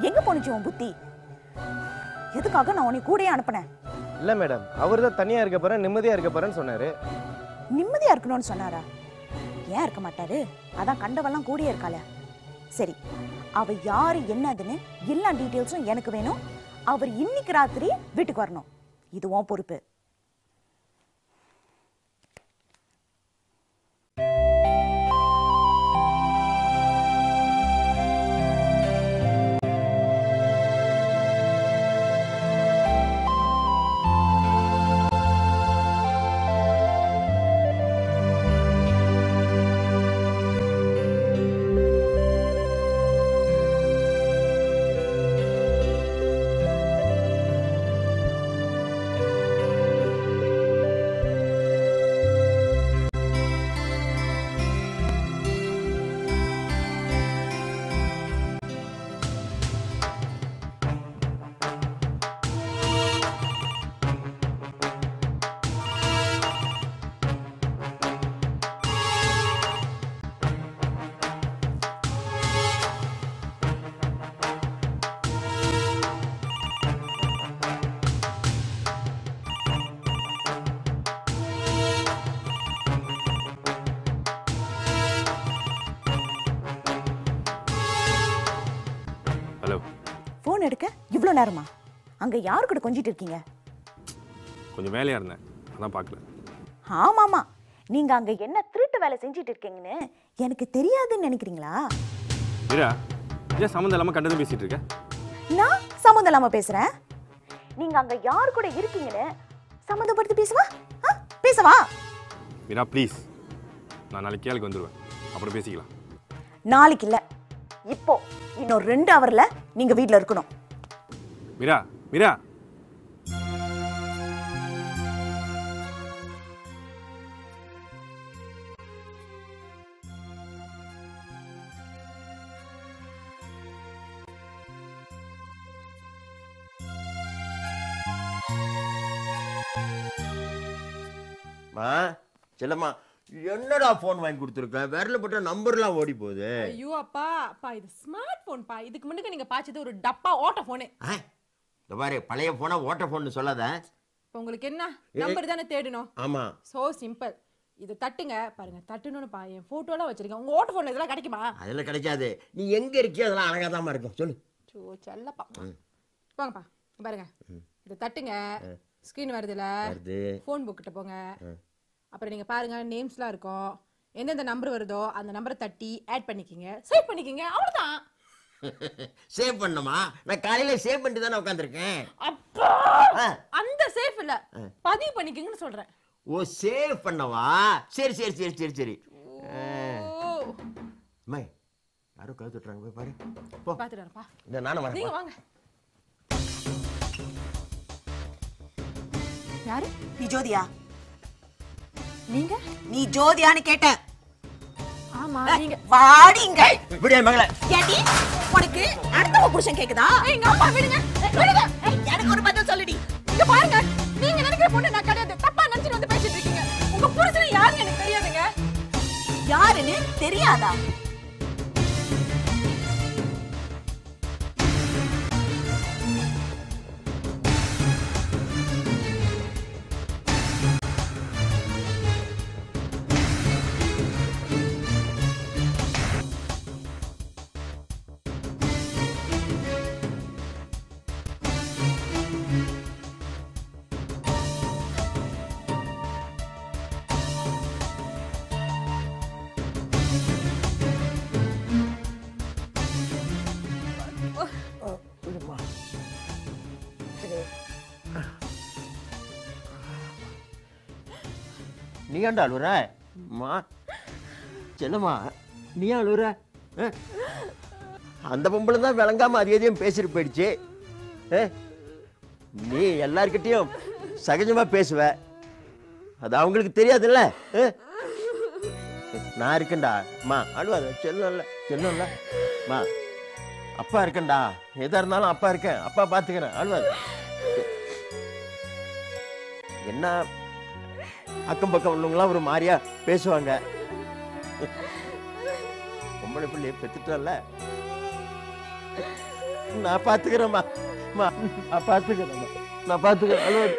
S3: எங்க போனுச்சு உன் புத்தி? எதுக்காக நான் உன்னை கூடயே அனுப்புனேன்?
S5: இல்ல மேடம், அவர் தான் தனியா இருக்க போறேன், நிம்மதியா இருக்க போறேன்னு சொன்னாரு.
S3: நிம்மதியா இருக்கணும்னு சொன்னாரா? ஏன் இருக்க மாட்டாரு? அதான் கண்டவெல்லாம் கூடயே இருக்காள. சரி, அவ யாரு என்னதுன்னு எல்லா டீட்டெயில்ஸும் எனக்கு வேணும். அவர் இன்னைக்கு ராத்திரி வீட்டுக்கு வரணும். இது உன் பொறுப்பு. போன் எடுக்க இவ்வளவு நேரமா? அங்க யாரு கூட கொஞ்சிட்டு இருக்கீங்க?
S1: கொஞ்சம் வேலையா இருந்தேன், அதான் பார்க்கல.
S3: ஆமாமா, நீங்க அங்க என்ன திருட்டு வேலை செஞ்சிட்டு இருக்கீங்கன்னு எனக்கு தெரியாதுன்னு நினைக்கிறீங்களா?
S1: மீரா, ஏன் சம்மந்தம் இல்லாம கண்டதும் பேசிட்டு இருக்க?
S3: நான் சம்மந்தம் இல்லாம பேசுறேன்? நீங்க அங்க யாரு கூட இருக்கீங்கன்னு சம்மந்தப்படுத்தி பேசவா? பேசவா?
S1: மீரா ப்ளீஸ், நான் நாளைக்கு கேளுக்கு வந்துடுவேன், அப்புறம் பேசிக்கலாம்.
S3: நாளைக்கு இல்ல, இப்போ இன்னும் ரெண்டு ஹவர்ல நீங்க வீட்ல இருக்கணும்.
S1: மீரா, மீரா.
S6: மா செல்லம்மா, என்னடா போன் வாங்கி கொடுத்துருக்க? விரல போட்ட நம்பர்லாம் ஓடி போகுது.
S2: ஐயோ அப்பா, அப்பா இது ஸ்மார்ட் போன் பா. இதுக்கு முன்னாடி நீங்க பாச்சது ஒரு டப்பா ஓட்ட போனு.
S6: இந்த பாரு, பழைய போனா ஓட்ட போன் சொல்லாத.
S2: இப்போ உங்களுக்கு என்ன நம்பர் தானே தேடணும்?
S6: ஆமா,
S2: சோ சிம்பிள். இது தட்டுங்க, பாருங்க தட்டுன்னு பா. என் போட்டோலாம் வச்சிருக்கேன். உங்க ஓட்ட போன்ல இதெல்லாம் கிடைக்குமா?
S6: அதெல்லாம் கிடைக்காது. நீ எங்க இருக்கியோ அதெல்லாம் அழகாதாமா இருக்கும். சொல்லு.
S2: சோ செல்லப்பா. வாங்கப்பா, பாருங்க. இது தட்டுங்க, ஸ்கிரீன் வருதுல, போன் புக் கிட்ட போங்க. அப்புறம் நீங்க பாருங்க, நேம்ஸ்லாம் இருக்கும். எந்தெந்த நம்பர் வருதோ அந்த நம்பரை தட்டி ஆட் பண்ணிக்கிங்க, சேவ் பண்ணிக்கிங்க. அவ்வளவுதான்.
S6: சேவ் பண்ணமா? நான் காலையில சேவ் பண்ணிட்டு தானே உட்காந்துருக்கேன்.
S2: அப்பா, அந்த சேவ் இல்ல, பதிவு பண்ணிக்கிங்கன்னு சொல்றேன்.
S6: ஓ, சேவ் பண்ணவா? சரி சரி சரி சரி சரி. மை யாரோ கழுத்து விட்டுறாங்க, போய் பாரு. போ
S2: பாத்துட்டாருப்பா.
S6: இந்த நானும் வரேன்.
S2: நீங்க வாங்க.
S3: யாரு? நீ ஜோதியா?
S2: நீங்க?
S3: நீ ஜோதியான்னு கேட்ட.
S2: ஆமா, நீங்க
S3: வாடிங்க.
S6: விடு மகளே.
S3: ஏடி, உனக்கு அடுத்த புருஷன் கேக்குதா?
S2: எங்க அப்பா விடுங்க, விடுங்க.
S3: எனக்கு ஒரு பதில் சொல்லுடி.
S2: இங்க பாருங்க, நீங்க நினைக்கிற பொண்ணு நான் கிடையாது. தப்பா நினைச்சிட்டு வந்து பேசிட்டு இருக்கீங்க. உங்க புருஷன் யாருன்னு எனக்கு தெரியாதுங்க.
S3: யாருன்னு தெரியாதா?
S6: நீ ஏன்டா அழுவுற? மா செல்லம்மா, நீ ஏன் அழுவுற? அந்த பொம்பளை தான் விளங்காம அது எதையும் பேசிட்டு போயிடுச்சு. நீ எல்லார்கிட்டையும் சகஜமா பேசுவ, அது அவங்களுக்கு தெரியாதுல்ல. நான் இருக்கேன்டா. மா அழுவாத, செல்லல செல்லல. மா அப்பா இருக்கேன்டா, எதா இருந்தாலும் அப்பா இருக்கேன், அப்பா பாத்துக்கிறேன், அழுவாத. என்ன அக்கம் பக்கம் உள்ளவங்களாம் ஒரு மாதிரியா பேசுவாங்க. பொம்பளை பிள்ளைய பெத்துட்டல. நான் பாத்துக்கிறேம்மா. மா, நான் பாத்துக்கிறேம்மா. நான் பாத்துக்கிறேன். அழுவாத.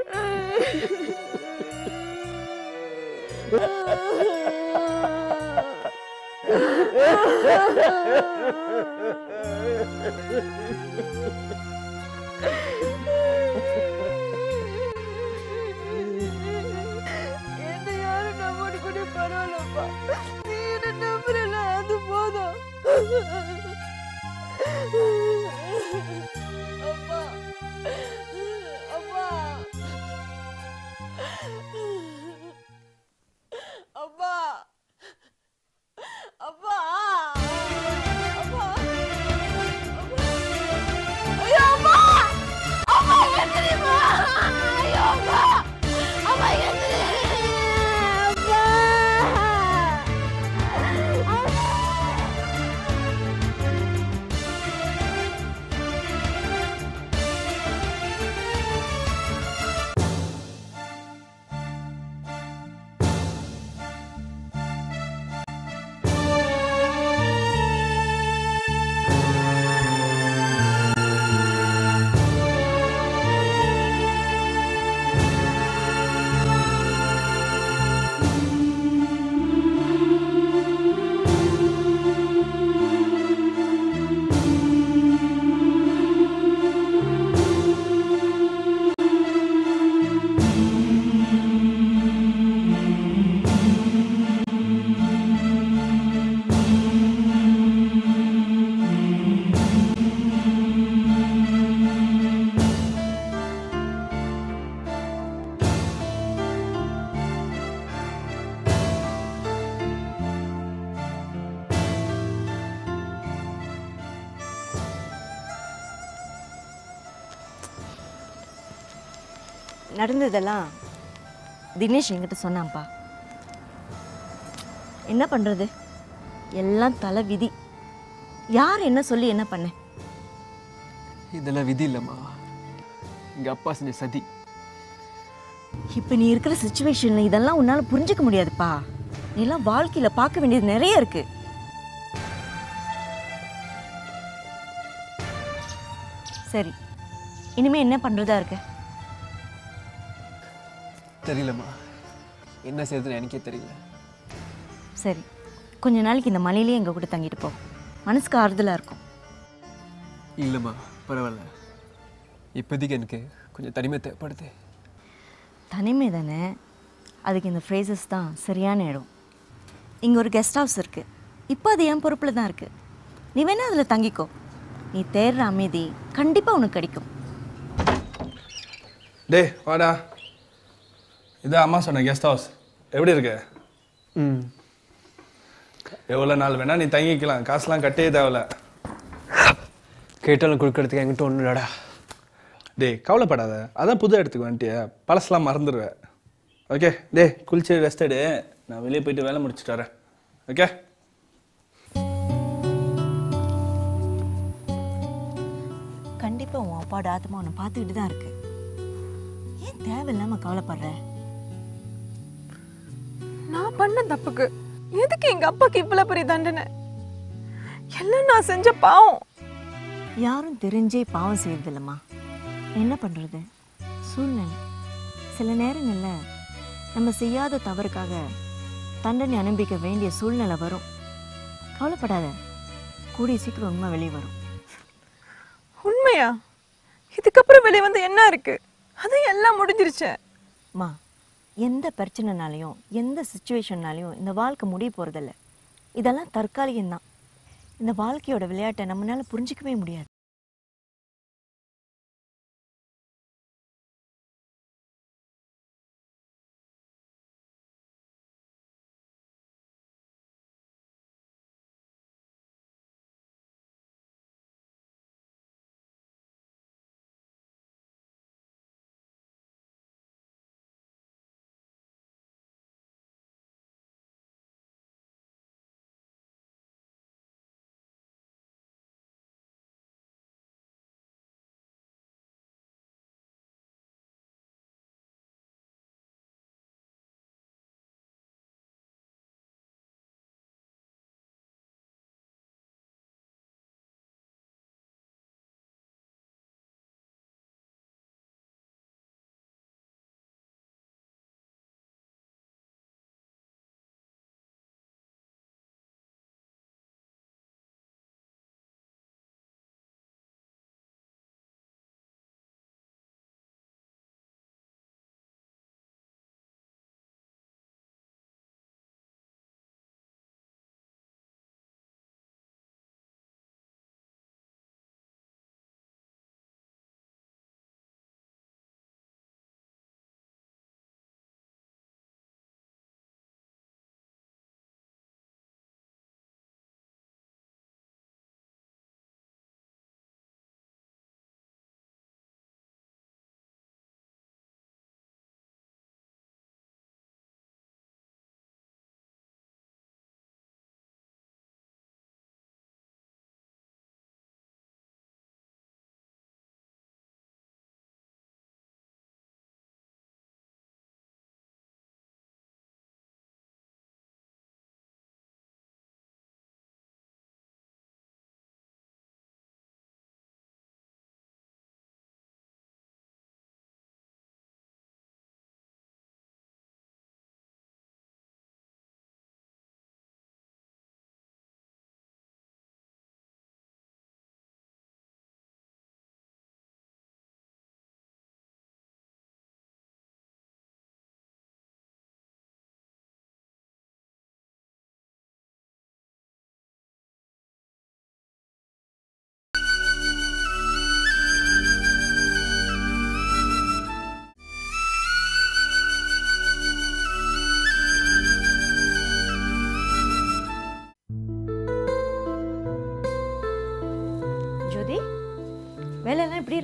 S2: என்ன யாரும் நம்ப கூட பரவாயில்லப்பா. நீ என்ன நம்புறல அது போதும். அப்பா அப்பா அப்பா அப்பா அப்பா ஐயோ அப்பா அப்பா எந்திரிமா. ஐயோ அப்பா அப்பா எந்திரி. அப்பா
S7: நடந்ததெல்லாம் தினேஷ் என்கிட்ட சொன்னான்ப்பா. என்ன பண்ணுறது, எல்லாம் தலை விதி. யார் என்ன சொல்லி என்ன பண்ண?
S8: இதெல்லாம் விதி இல்லைம்மா, எங்கள் அப்பா செஞ்ச சதி.
S7: இப்போ நீ இருக்கிற சுச்சுவேஷனில் இதெல்லாம் உன்னால் புரிஞ்சிக்க முடியாதுப்பா. நீ எல்லாம் வாழ்க்கையில் பார்க்க வேண்டியது நிறைய இருக்கு. சரி, இனிமேல் என்ன பண்ணுறதா இருக்க?
S8: தெரியலம்மா, என்ன செய்யறதுன்னு எனக்கே தெரியல.
S7: சரி, கொஞ்ச நாளைக்கு இந்த மலையிலேயே எங்கள் கூட தங்கிட்டு போ, மனசுக்கு ஆறுதலாக இருக்கும்.
S8: இல்லைம்மா பரவாயில்ல, இப்போதைக்கு எனக்கு கொஞ்சம் தனிமை தேவைப்படுது.
S7: தனிமை தானே, அதுக்கு இந்த ஃப்ரேசஸ் தான் சரியான இடம். இங்கே ஒரு கெஸ்ட் ஹவுஸ் இருக்குது, இப்போ அது என் பொறுப்பில் தான் இருக்குது. நீ வேணா அதில் தங்கிக்கோ. நீ தேடுற அமைதி கண்டிப்பாக உனக்கு கிடைக்கும்.
S9: டே வாடா, இதான் அம்மா சொன்ன கெஸ்ட் ஹவுஸ். எப்படி இருக்கு?
S8: ம்,
S9: எவ்வளோ நாள் வேணா நீ தங்கிக்கலாம், காசுலாம் கட்டே தேவையில்ல.
S8: கேட்டாலும் கொடுக்கறதுக்கு என்கிட்ட ஒன்றும் இல்லடா.
S9: டே கவலைப்படாத, அதான் புது இடத்துக்கு வந்துட்டிய, பழசெல்லாம் மறந்துடுவேன். ஓகே டே, குளிச்சு ரெஸ்ட் எடு, நான் வெளியே போயிட்டு வேலை முடிச்சுட்டு வரேன். ஓகே
S7: கண்டிப்பாக உன் அப்பாவோட ஆத்மா உன்னை பார்த்துக்கிட்டு தான் இருக்கு. ஏன் தேவையில்லாமல் கவலைப்படுற?
S2: நான் பண்ண தப்புக்கு எதுக்கு எங்க அப்பாக்கு இவ்வளவு பெரிய தண்டனை? எல்லாம் நான் செஞ்ச பாவம்.
S7: யாரும் தெரிஞ்சே பாவம் செய்யறதில்லம்மா. என்ன பண்ணுறது, சூழ்நிலை. சில நேரங்களில் நம்ம செய்யாத தவறுக்காக தண்டனை அனுபவிக்க வேண்டிய சூழ்நிலை வரும். கவலைப்படாத, கூடிய சீக்கிரம் உண்மை வெளியே வரும்.
S2: உண்மையா? இதுக்கப்புறம் வெளியே வந்து என்ன இருக்கு? அது எல்லாம் முடிஞ்சிருச்சு.
S7: மா, எந்த பிரச்சனைனாலையும் எந்த சுச்சுவேஷன்னாலையும் இந்த வாழ்க்கை முடிய போகிறதில்ல. இதெல்லாம் தற்காலிகம்தான். இந்த வாழ்க்கையோட விளையாட்டை நம்மளால புரிஞ்சிக்கவே முடியாது.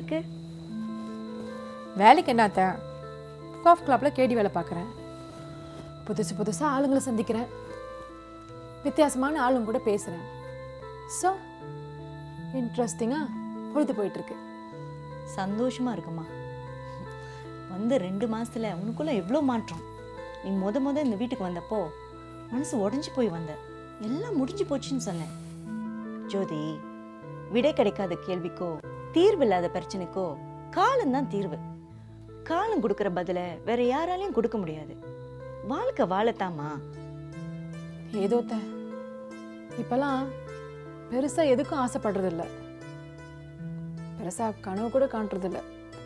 S3: வேலைக்கு
S2: வேலைக்கு என்னத்த காஃப் கிளப்பில் கேடி வேலை பார்க்குறேன். புதுசு புதுசாக ஆளுங்களை சந்திக்கிறேன், வித்தியாசமான ஆளுங்க கூட பேசுகிறேன். ஸோ இன்ட்ரெஸ்டிங்காக பொழுது போயிட்டுருக்கு.
S3: சந்தோஷமா இருக்குமா? வந்து ரெண்டு மாசத்துல உனக்குள்ள எவ்வளோ மாற்றம். நீ முத முத இந்த வீட்டுக்கு வந்தப்போ மனசு உடஞ்சி போய் வந்த, எல்லாம் முடிஞ்சு போச்சுன்னு சொன்னேன். ஜோதி, விடை கிடைக்காத கேள்விக்கோ தீர்வு இல்லாத பிரச்சனைக்கோ காலம்தான் தீர்வு. காலம் கொடுக்குற பதில வேற யாராலையும் கொடுக்க முடியாது. வாழ்க்கை வாழத்தாமா.
S2: ஏதோ த இப்பெல்லாம் பெருசாக எதுக்கும் ஆசைப்படுறதில்ல, பெருசாக கனவு கூட காண்றதில்ல.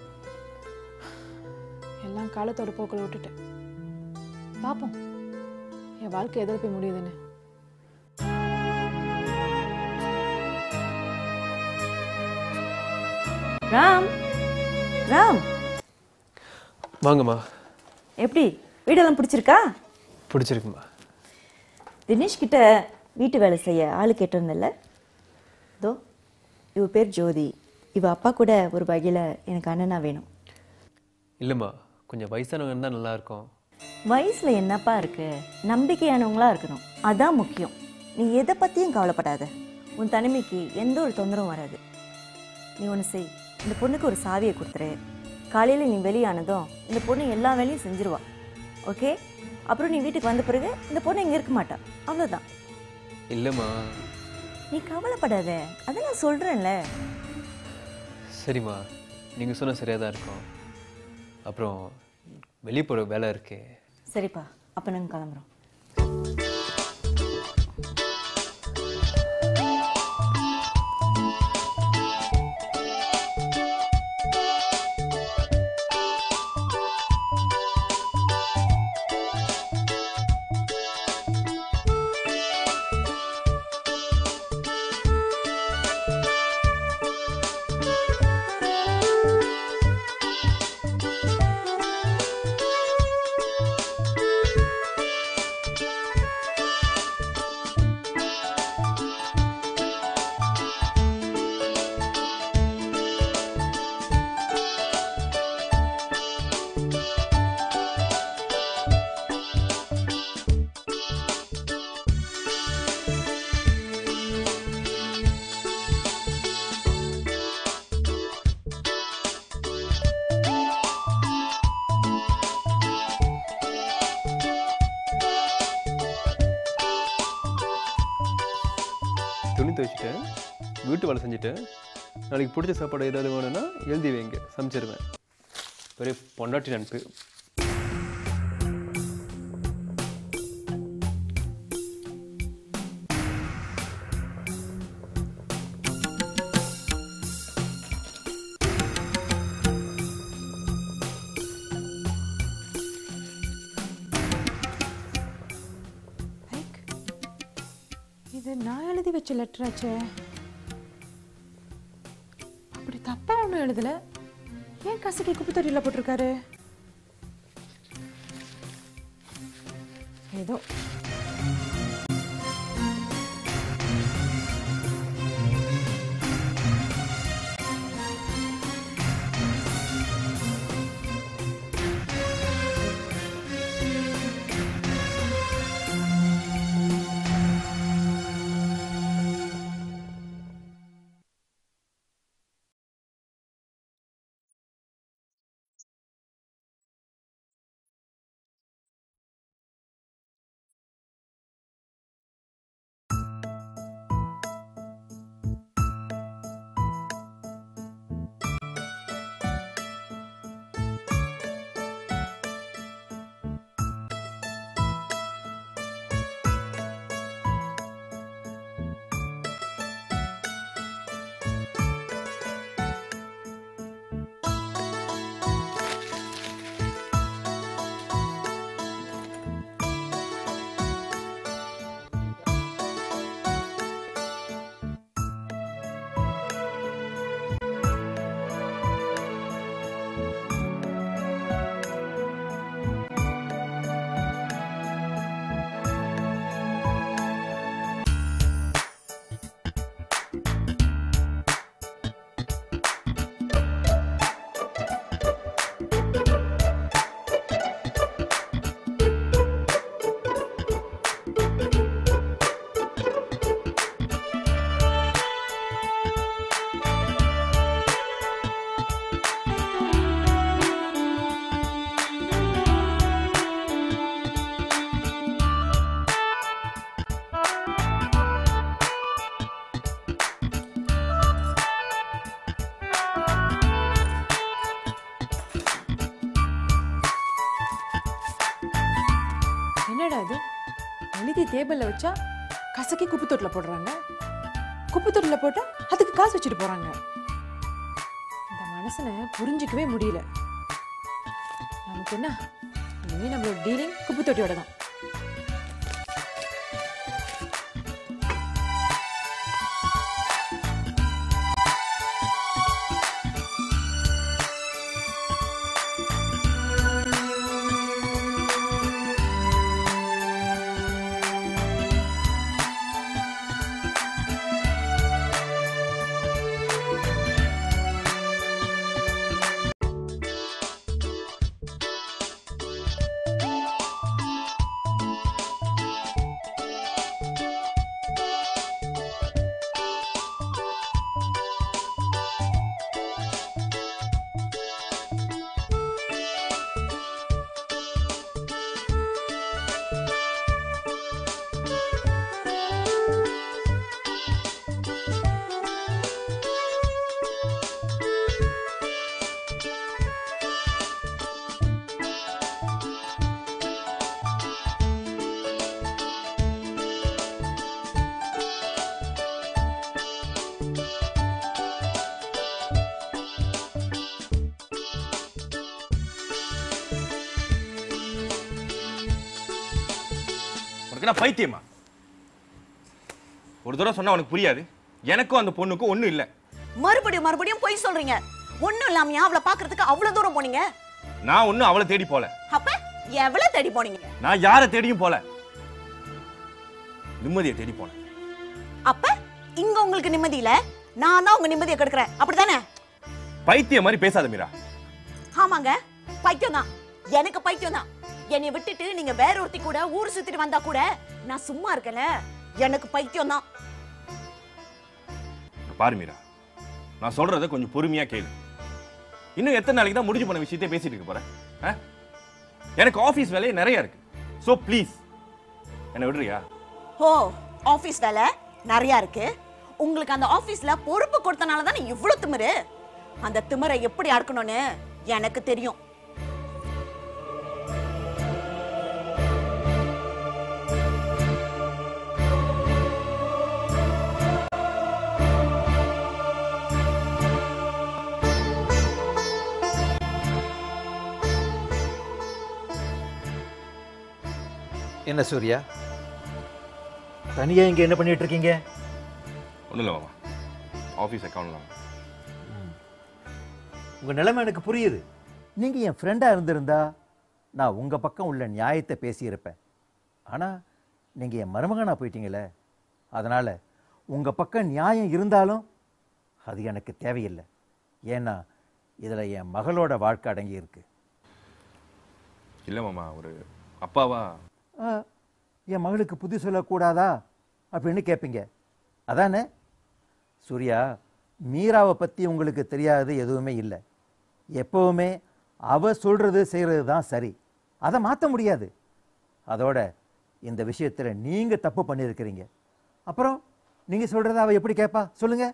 S2: எல்லாம் காலத்தோட போக்கில் விட்டுட்டேன். பார்ப்போம் என் வாழ்க்கை எதில் போய் முடியுதுன்னு.
S3: ராம், ராம்,
S8: வாங்கம்மா.
S3: எப்படி வீடெல்லாம் பிடிச்சிருக்கா?
S8: பிடிச்சிருக்குமா.
S3: தினேஷ் கிட்ட வீட்டு வேலை செய்ய ஆளு கேட்டிருந்தல்ல, இதோ இவ பேர் ஜோதி. இவ அப்பா கூட ஒரு வகையில் எனக்கு அண்ணனா வேணும்.
S8: இல்லைம்மா, கொஞ்சம் வயசானவங்க இருந்தால் நல்லாயிருக்கும்.
S3: வயசில் என்னப்பா இருக்கு, நம்பிக்கையானவங்களா இருக்கணும், அதான் முக்கியம். நீ எதை பற்றியும் கவலைப்படாத, உன் தனிமைக்கு எந்த ஒரு தொந்தரவும் வராது. நீ ஒன்று செய், இந்த பொண்ணுக்கு ஒரு சாவியை கொடுத்துரு. காலையில் நீ வெளியானதும் இந்த பொண்ணு எல்லா வேலையும் செஞ்சிருவா. ஓகே? அப்புறம் நீ வீட்டுக்கு வந்த பிறகு இந்த பொண்ணு இங்கே இருக்க மாட்டா, அவ்வளோதான்.
S8: இல்லைம்மா.
S3: நீ கவலைப்படாத, அதை நான் சொல்கிறேன்ல.
S8: சரிம்மா, நீங்கள் சொன்ன சரியாக தான் இருக்கும். அப்புறம் வெளியே போகிற வேலை இருக்கே.
S3: சரிப்பா, அப்போ நாங்கள் கிளம்புறோம்.
S8: துணி துவைச்சிட்டேன், வீட்டு வேலை செஞ்சுட்டேன். நாளைக்கு பிடிச்ச சாப்பாடு ஏதாவது வேணும்னா எழுதி வைங்க, சமைச்சிருவேன். பெரிய பொண்டாட்டி நட்பு.
S2: இது நான் எழுதி வச்ச லெட்டராச்சே. அப்படி தப்பா ஒன்றும் எழுதல, ஏன் கசக்கி குப்பை தொட்டியில் போட்டிருக்காரு? ஏதோ என்னடா இது எழுதி டேபிளில் வச்சா கசக்கி குப்பை தொட்டில் போடுறாங்க, குப்பை தொட்டில் போட்டால் அதுக்கு காசு வச்சுட்டு போகிறாங்க. இந்த மனசனை புரிஞ்சிக்கவே முடியல. நமக்கு என்ன, இனிமேல் நம்மளோட டீலிங் குப்பை தொட்டியோட தான்.
S1: பைத்தியமா? ஒரு தடவை சொன்னா உனக்கு புரியாது. எனக்கும் அந்த பொண்ணுக்கும் ஒண்ணும் இல்ல.
S3: மறுபடியும் மறுபடியும் போய் சொல்றீங்க. ஒண்ணும் இல்லாமயா அவளை பாக்குறதுக்கு அவ்வளவு தூரம் போனீங்க?
S1: நான் ஒண்ணும் அவளை தேடி போல.
S3: அப்ப எவ்வளவு தேடி போனீங்க?
S1: நான் யாரை தேடியும் போல, நிம்மதியை தேடி போனேன்.
S3: அப்ப இங்க உங்களுக்கு நிம்மதி இல்ல, நான் தான் உங்க நிம்மதியை கெடுக்கிறேன், அப்படிதானே?
S1: பைத்தியம் மாதிரி பேசாத மீரா.
S3: ஆமாங்க, பைத்தியம் தான். எனக்கு பைத்தியம் தான். என்னை விட்டுட்டு நீங்க வேற ஒருத்தி கூட ஊர் சுத்திட்டு வந்தா கூட நான் சும்மா இருக்கல. எனக்கு பைத்தியம் தான்.
S1: பாரு மீரா, நான் சொல்றத கொஞ்சம் பொறுமையா கேளு. இன்னும் எத்தனை நாளைக்கு தான் முடிஞ்சு போன விஷயத்தை பேசிட்டு இருக்க போறேன்? எனக்கு ஆபீஸ் வேலையே நிறைய இருக்கு. சோ ப்ளீஸ் என்ன விடுறியா?
S3: ஓ, ஆபீஸ் வேலை நிறைய இருக்கு. உங்களுக்கு அந்த ஆபீஸ்ல பொறுப்பு கொடுத்தனால தானே இவ்வளவு திமிரு. அந்த திமிரை எப்படி அடக்கணும்னு எனக்கு தெரியும்.
S4: என்ன சூர்யா, தனியா இங்க என்ன பண்ணிட்டு இருக்கீங்க?
S1: ஒன்றும் இல்லை மாமா, ஆஃபீஸ் அக்கௌண்ட் தான்.
S4: உங்க நிலைமை எனக்கு புரியுது. நீங்க என் ஃப்ரெண்டா இருந்திருந்தா நான் உங்க பக்கம் உள்ள நியாயத்தை பேசியிருப்பேன். ஆனா நீங்க என் மருமகனா போயிட்டீங்களே, அதனால உங்க பக்கம் நியாயம் இருந்தாலும் அது எனக்கு தேவையில்லை. ஏன்னா இதுல என் மகளோட வாழ்க்கை அடங்கி இருக்கு.
S1: இல்லை மாமா, ஒரு அப்பாவா
S4: என் மகளுக்கு புத்தி சொல்லக்கூடாதா அப்படின்னு கேட்பீங்க, அதானே? சூர்யா, மீராவை பற்றி உங்களுக்கு தெரியாது எதுவுமே இல்லை. எப்போவுமே அவ சொல்கிறது செய்கிறது தான் சரி, அதை மாற்ற முடியாது. அதோட இந்த விஷயத்தில் நீங்கள் தப்பு பண்ணியிருக்கிறீங்க. அப்புறம் நீங்கள் சொல்கிறத அவள் எப்படி கேட்பா சொல்லுங்க?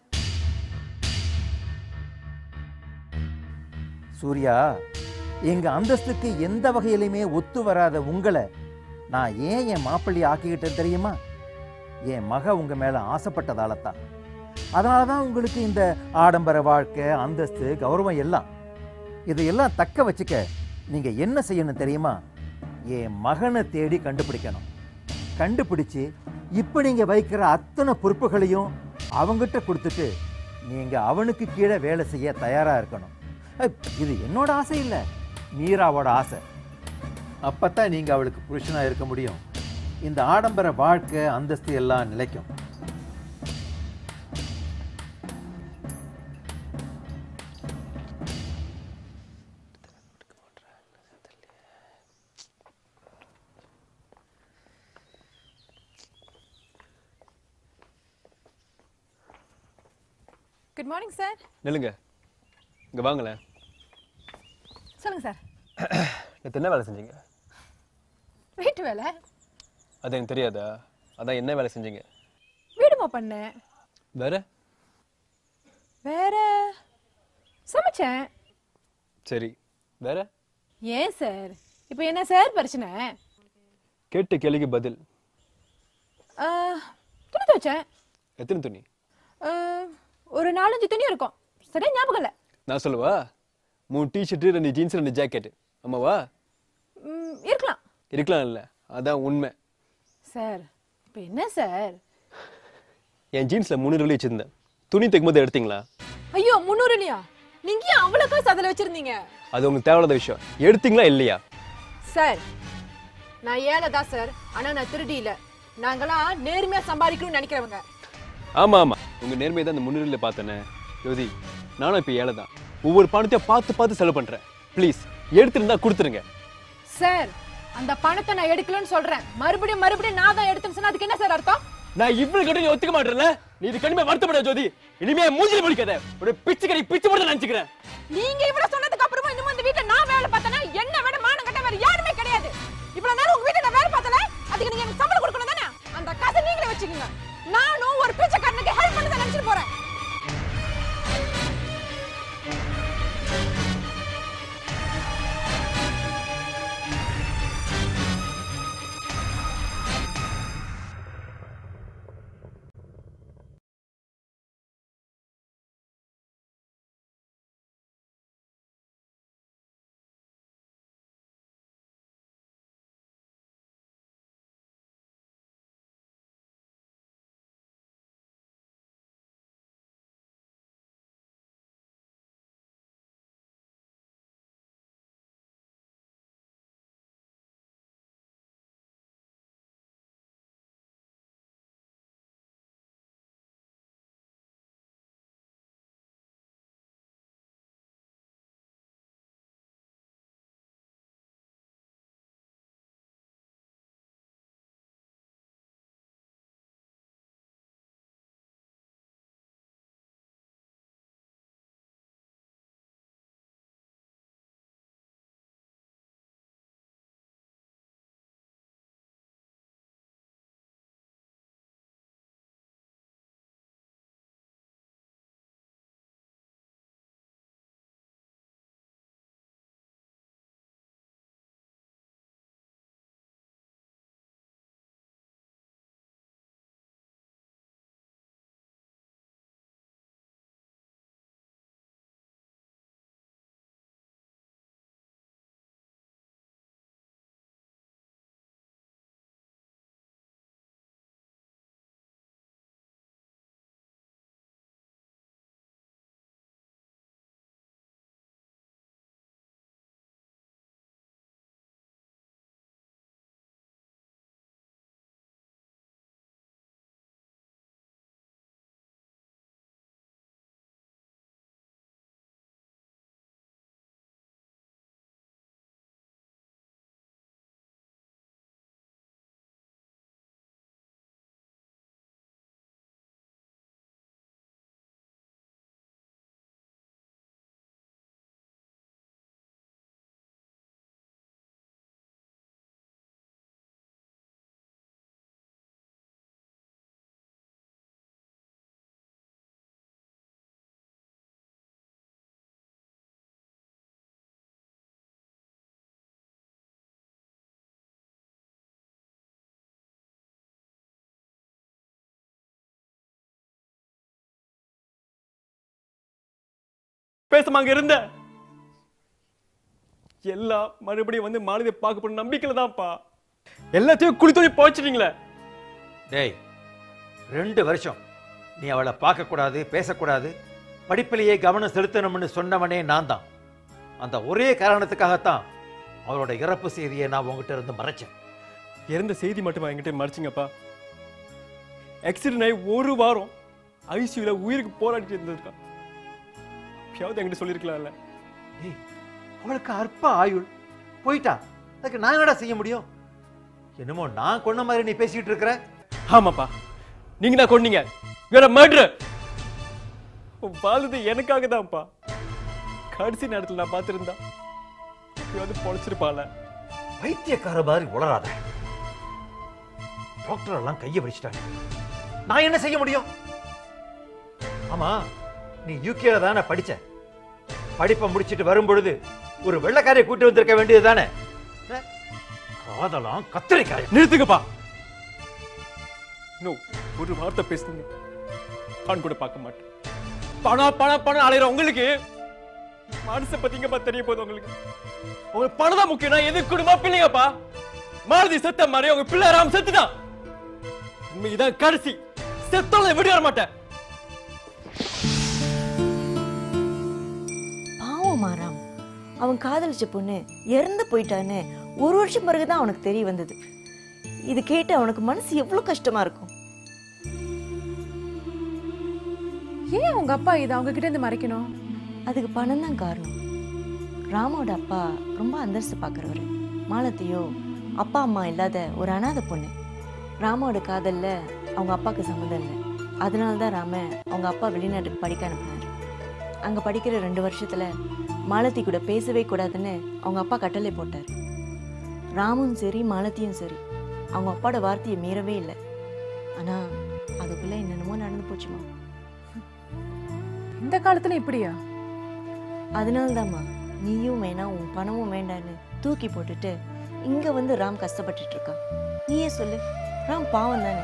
S4: சூர்யா, எங்கள் அந்தஸ்துக்கு எந்த வகையிலுமே ஒத்து வராத உங்களை நான் ஏன் என் மாப்பிள்ளை ஆக்கிக்கிட்டேன் தெரியுமா? என் மக உங்கள் மேலே ஆசைப்பட்டதால தான். அதனால தான் உங்களுக்கு இந்த ஆடம்பர வாழ்க்கை, அந்தஸ்து, கௌரவம் எல்லாம். இதையெல்லாம் தக்க வச்சுக்க நீங்கள் என்ன செய்யணும் தெரியுமா? என் மகனை தேடி கண்டுபிடிக்கணும். கண்டுபிடிச்சு இப்போ நீங்கள் வைக்கிற அத்தனை பொறுப்புகளையும் அவங்ககிட்ட கொடுத்துட்டு நீங்கள் அவனுக்கு கீழே வேலை செய்ய தயாராக இருக்கணும். இது என்னோட ஆசை இல்லை, மீராவோட ஆசை. அப்பத்தான் நீங்கள் அவளுக்கு புருஷனாக இருக்க முடியும். இந்த ஆடம்பர வாழ்க்கை, அந்தஸ்து எல்லாம் நிலைக்கும்.
S2: Good morning sir.
S8: நில்லுங்க, இங்கே வாங்களேன்.
S2: சொல்லுங்க சார்.
S8: நேற்று என்ன வேலை செஞ்சீங்க?
S2: வீட்டு வேலை.
S8: அது எனக்கு தெரியாதா? அதான் என்ன வேலை செஞ்சீங்க?
S2: வீடுமா பண்ணேன்.
S8: வேற?
S2: வேற சமைச்சேன்.
S8: சரி, வேற?
S2: ஏன் சார் இப்போ என்ன சார் பிரச்சனை?
S8: கேட்ட கேள்விக்கு பதில்.
S2: துணி துவைச்சேன்.
S8: எத்தனை துணி?
S2: ஒரு நாலஞ்சு துணி இருக்கும். சரியா ஞாபகம் இல்லை.
S8: நான் சொல்லுவா, மூணு டிஷர்ட்டு, ரெண்டு ஜீன்ஸ், ரெண்டு ஜாக்கெட்டு. ஆமாவா?
S2: இருக்கலாம்.
S8: இருக்கலாம் இல்லை, அதான் உண்மை.
S2: சார் இப்போ என்ன சார்?
S8: என் ஜீன்ஸில் முந்நூறு வெள்ளி வச்சுருந்தேன். துணி தைக்கும் போது எடுத்தீங்களா?
S2: ஐயோ முந்நூறு இல்லையா? நீங்க ஏன் அவ்வளோ காசு அதில் வச்சிருந்தீங்க?
S8: அது உங்களுக்கு தேவையில்லாத விஷயம். எடுத்தீங்களா இல்லையா?
S2: சார் நான் ஏழை தான் சார், ஆனால் நான் திருடி இல்லை. நாங்களாம் நேர்மையாக சம்பாதிக்கணும்னு நினைக்கிறவங்க.
S8: ஆமாம் ஆமாம், உங்கள் நேர்மையை தான் அந்த முன்னுரிமையில் பார்த்தேனே. யோதி, நானும் இப்போ ஏழை தான். ஒவ்வொரு பணத்தையும் பார்த்து பார்த்து செலவு பண்ணுறேன். ப்ளீஸ் எடுத்துருந்தா கொடுத்துருங்க.
S2: சார் அந்த பணத்தை நான் எடுக்கலன்னு சொல்கிறேன். மறுபடியும் மறுபடியும் நான் தான் எடுத்துன்னு சொன்னா அதுக்கு என்ன சார் அர்த்தம்?
S8: நான் இவ்வளவு கட்ட நீ ஒத்துக்க மாட்டேன்ல. நீ இது கண்டிப்பா வருத்தப்பட ஜோதி. இனிமே மூஞ்சில முடிக்காத. ஒரு பிச்சுக்கறி பிச்சு போட நினைச்சுக்கிறேன்.
S2: நீங்க இவ்வளவு சொன்னதுக்கு அப்புறமா இன்னும் இந்த வீட்ல நான் வேலை பார்த்தனா என்ன விட மானம் கட்ட வேற யாருமே கிடையாது. இவ்வளவு நேரம் உங்க வீட்ல நான் வேலை பார்த்தல, அதுக்கு நீங்க எனக்கு சம்பளம் கொடுக்கணும் தானே? அந்த காசை நீங்களே வச்சுக்கோங்க. நானும் ஒரு பிச்சைக்காரனுக்கு ஹெல்ப் பண்ணத நினைச்சிட்டு போறேன்.
S8: பேசாம அங்க இருந்த எல்லாம் மறுபடியும் வந்து மாலதியை பார்க்க போற நம்பிக்கையில தான்ப்பா. எல்லாத்தையும் குளி தோழி போச்சிட்டீங்களே.
S4: டேய், ரெண்டு வருஷம் நீ அவளை பார்க்கக்கூடாது, பேசக்கூடாது, படிப்பிலேயே கவனம் செலுத்தணும்னு சொன்னவனே நான் தான். அந்த ஒரே காரணத்துக்காகத்தான் அவளோட இறப்பு செய்தியை நான் உங்ககிட்ட இருந்து மறைச்சேன்.
S8: இறந்த செய்தி மட்டுமா என்கிட்ட மறைச்சிங்கப்பா? ஆக்சிடென்ட் ஆகி ஒரு வாரம் ஐசியூல உயிருக்கு போராடிட்டு இருந்திருக்கா. எப்பயாவது என்கிட்ட சொல்லியிருக்கலாம்ல.
S4: அவளுக்கு அற்ப ஆயுள் போயிட்டா, அதுக்கு நான் என்னடா செய்ய முடியும்? என்னமோ நான் கொன்ன மாதிரி நீ பேசிட்டு இருக்கிற.
S8: ஆமாப்பா, நீங்க தான் கொன்னீங்க. வேற மர்டர். வாழ்ந்தது எனக்காக தான்ப்பா. கடைசி நேரத்தில் நான் பார்த்திருந்தா வந்து பொழைச்சிருப்பால.
S4: வைத்தியக்கார மாதிரி உளராத. டாக்டர் எல்லாம் கையை வச்சிட்டாங்க, நான் என்ன செய்ய முடியும்? ஆமா, நீ யூகேல தானே படிச்ச. படிப்பை முடிச்சிட்டு வரும்பொழுது ஒரு வெள்ளைக்காரையை கூட்டி வந்திருக்க வேண்டியது தானே.
S10: காதலாம் கத்திரிக்காய்.
S8: நிறுத்துங்கப்பா. நோ, ஒரு வார்த்தை பேசுங்க நான் கூட பார்க்க மாட்டேன். பணம் பணம் பணம் அலையிற உங்களுக்கு மனசை பத்திங்கப்பா தெரிய போகுது. உங்களுக்கு உங்களுக்கு பணம் தான் முக்கியம். எது குடும்பம் பிள்ளைங்கப்பா. மாருதி செத்த மாதிரி உங்க பிள்ளை ராம் செத்துதான். இதான் கடைசி. செத்தோட விட வர மாட்டேன்.
S7: பாவம் மாறாம், அவன் காதலிச்ச பொண்ணு இறந்து போயிட்டான்னு ஒரு வருஷம் பிறகுதான் அவனுக்கு தெரிய வந்தது. இது கேட்டு அவனுக்கு மனசு எவ்வளவு கஷ்டமா இருக்கும்.
S2: ஏன் உங்க அப்பா இதை அவங்க கிட்ட இருந்து மறைக்கணும்?
S7: அதுக்கு பணம் தான் காரணம். ராமோட அப்பா ரொம்ப அந்தஸ்து பார்க்குறவர். மாலத்தியோ அப்பா அம்மா இல்லாத ஒரு அனாதை பொண்ணு. ராமோட காதல்ல அவங்க அப்பாவுக்கு சம்மந்தம் இல்லை. அதனால தான் ராம அவங்க அப்பா வெளிநாட்டுக்கு படிக்க அனுப்புனார். அங்கே படிக்கிற ரெண்டு வருஷத்துல மாலத்தி கூட பேசவே கூடாதுன்னு அவங்க அப்பா கட்டளை போட்டார். ராமும் சரி மாலத்தியும் சரி அவங்க அப்பாவோட வார்த்தையை மீறவே இல்லை. ஆனால் அதுக்குள்ள என்னென்னமோ நடந்து போச்சுமா.
S2: இந்த காலத்துல இப்படியா?
S7: அதனால்தாம்மா நீயும் வேணாம் உன் பணமும் வேண்டான்னு தூக்கி போட்டுட்டு இங்க வந்து ராம் கஷ்டப்பட்டுட்டு இருக்கான். நீயே சொல்லு, ராம் பாவம் தானே?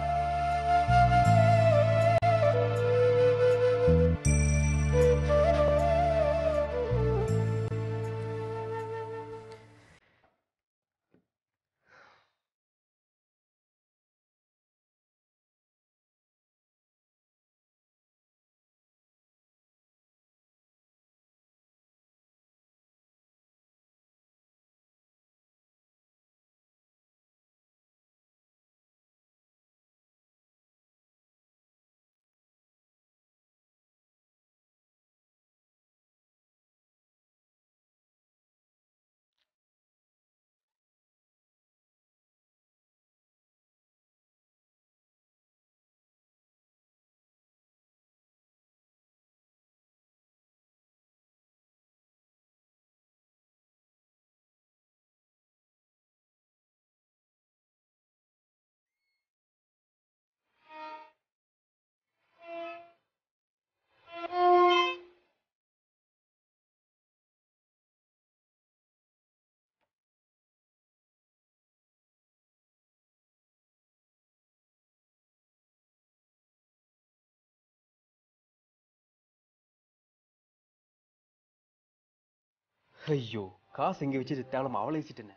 S8: ஐயோ, காசு எங்க வச்சுட்டு தேவலாம அவளை வச்சுட்டேன்னு.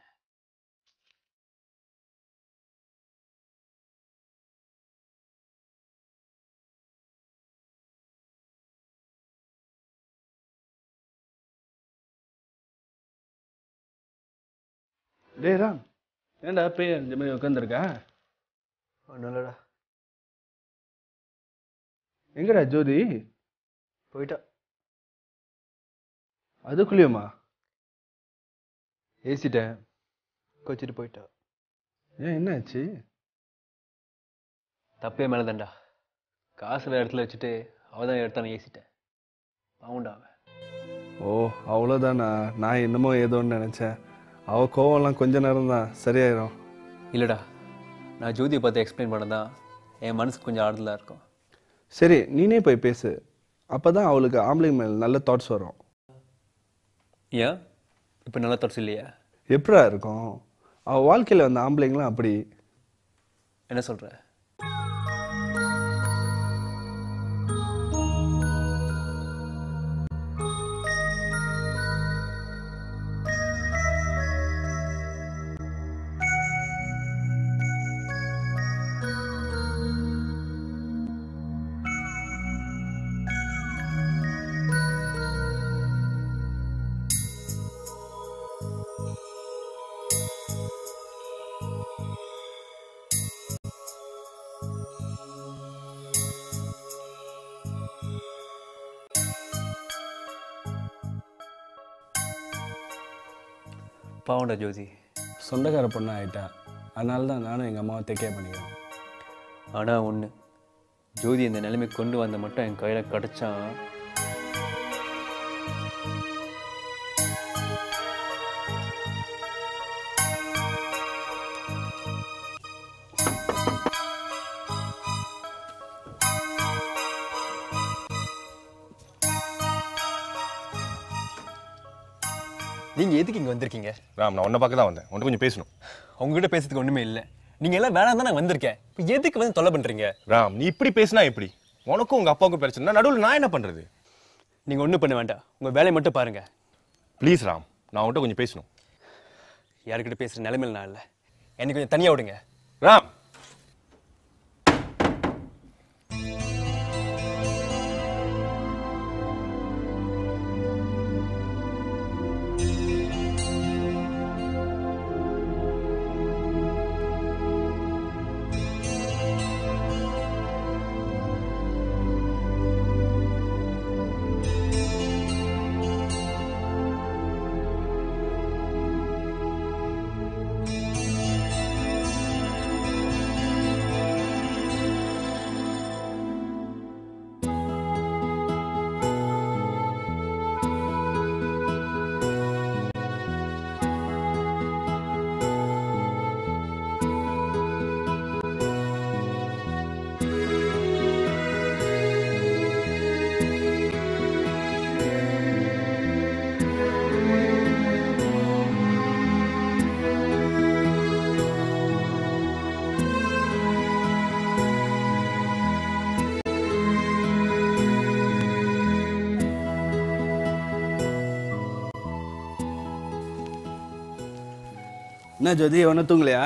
S9: டேய் ராம், ஏன்டா பேய் இந்த மாதிரி உட்காந்துருக்க?
S8: ஒன்னும்லடா.
S9: எங்கடா ஜோதி
S8: போயிட்டா.
S9: அதுக்குள்ளேயுமா?
S8: ஏசிட்டேன், கோச்சிட்டு போயிட்டா.
S9: ஏன் என்னாச்சு?
S8: தப்பே மேலதான்டா. காசு வேற இடத்துல வச்சுட்டு அவதான் எடுத்தானே ஏசிட்டேன். பாவுண்டா அவன்.
S9: ஓ அவ்வளோதானா? நான் என்னமோ ஏதோன்னு நினச்சேன். அவள் கோவம்லாம் கொஞ்ச நேரம் தான் சரியாயிரும்.
S8: இல்லைடா, நான் ஜோதியை பார்த்து எக்ஸ்பிளைன் பண்ணதான் என் மனசுக்கு கொஞ்சம் ஆறுதலாக இருக்கும்.
S9: சரி நீனே போய் பேசு. அப்போ தான் அவளுக்கு ஆம்பளை மேல் நல்ல தாட்ஸ் வரும்.
S8: ஏன் இப்போ நல்ல தாட்ஸ் இல்லையா?
S9: எப்படா இருக்கும்? அவள் வாழ்க்கையில் வந்த ஆம்பளைங்களாம் அப்படி.
S8: என்ன சொல்கிற? பாவண்டா ஜோதி.
S9: சொந்தக்கார பொண்ணு ஆகிட்டா. அதனால தான் நானும் எங்கள் அம்மாவை டேக் கேர் பண்ணிக்கிறேன்.
S8: ஆனால் ஒன்று, ஜோதி இந்த நிலைமை கொண்டு வந்த மட்டும் என் கையில் கிடச்சா
S1: நீங்கள் எதுக்கு இங்கே வந்திருக்கீங்க? ராம், நான் உன்னை பார்க்க தான் வந்தேன். உன்னை கொஞ்சம் பேசணும்.
S8: உங்ககிட்ட பேசுறதுக்கு ஒன்றுமே இல்லை. நீங்கள் எல்லாம் வேணாம் தான் நான் வந்திருக்கேன். இப்போ எதுக்கு வந்து தொல்லை பண்ணுறீங்க?
S1: ராம், நீ இப்படி பேசினா எப்படி? உனக்கும் உங்கள் அப்பாவுக்கும் பிரச்சனை, நடுவில் நான் என்ன பண்ணுறது?
S8: நீங்கள் ஒன்றும் பண்ண வேண்டாம், உங்கள் வேலையை மட்டும் பாருங்கள்.
S1: ப்ளீஸ் ராம், நான் உன்கிட்ட கொஞ்சம் பேசணும்.
S8: யாருக்கிட்ட பேசுகிற நிலைமையில் நான் இல்லை, என்னை கொஞ்சம் தனியாக விடுங்க.
S1: ராம்,
S9: என்ன ஜோதி, ஒன்றும் தூங்கலையா?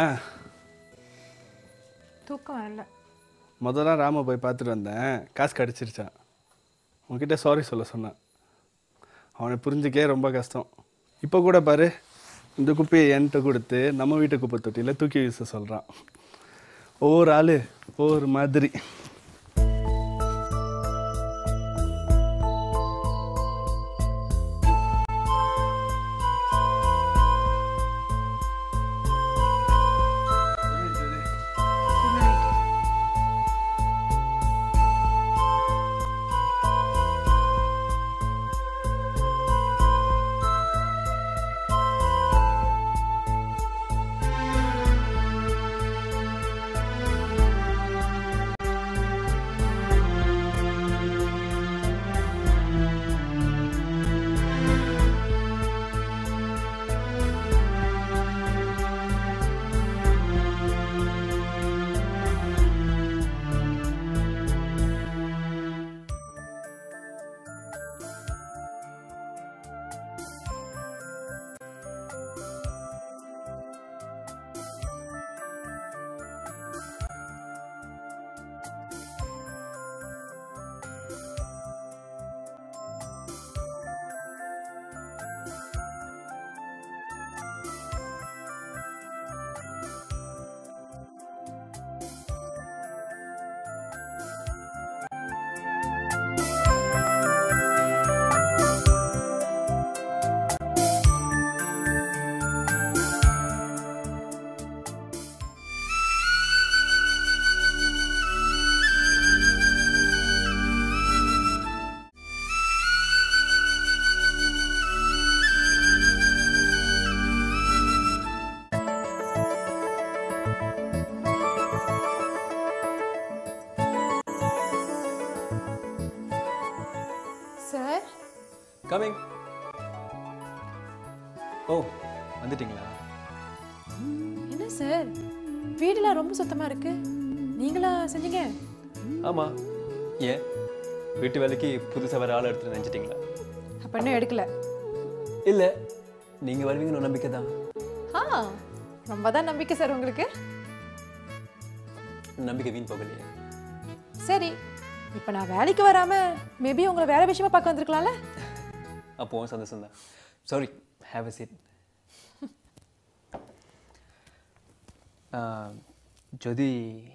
S2: தூக்கம் வரல.
S9: முதல்ல ராம போய் பார்த்துட்டு வந்தேன், காசு கிடச்சிருச்சான். உன்கிட்ட சாரி சொல்ல சொன்னான். அவனை புரிஞ்சுக்கே ரொம்ப கஷ்டம். இப்போ கூட பாரு, இந்த குப்பையை என்கிட்ட கொடுத்து நம்ம வீட்டு குப்பை தொட்டியில் தூக்கி வீச சொல்கிறான். ஒவ்வொரு ஆள் ஒவ்வொரு மாதிரி.
S2: Sir,
S8: coming. ஓ, வந்துட்டீங்களா?
S2: என்ன சார், வீடெல்லாம் ரொம்ப சுத்தமா இருக்கு. நீங்களா செஞ்சீங்க?
S8: ஆமாம். ஏன் வீட்டு வேலைக்கு புதுசாக வேறு ஆள் எடுத்துட்டு நினச்சிட்டிங்களா?
S2: அப்ப இன்னும் எடுக்கல.
S8: இல்லை, நீங்கள் வருவீங்கன்னு நம்பிக்கை தான்.
S2: ஆ, ரொம்ப தான் நம்பிக்கை சார் உங்களுக்கு.
S8: நம்பிக்கை வீண் போகலையே.
S2: சரி, இப்போ நான் வேலைக்கு வராம மேபி உங்களை வேற விஷயமா பார்க்க வந்திருக்கலாம்ல.
S8: அப்போ சந்தோஷம் தான். Sorry, have a seat. Jyothi,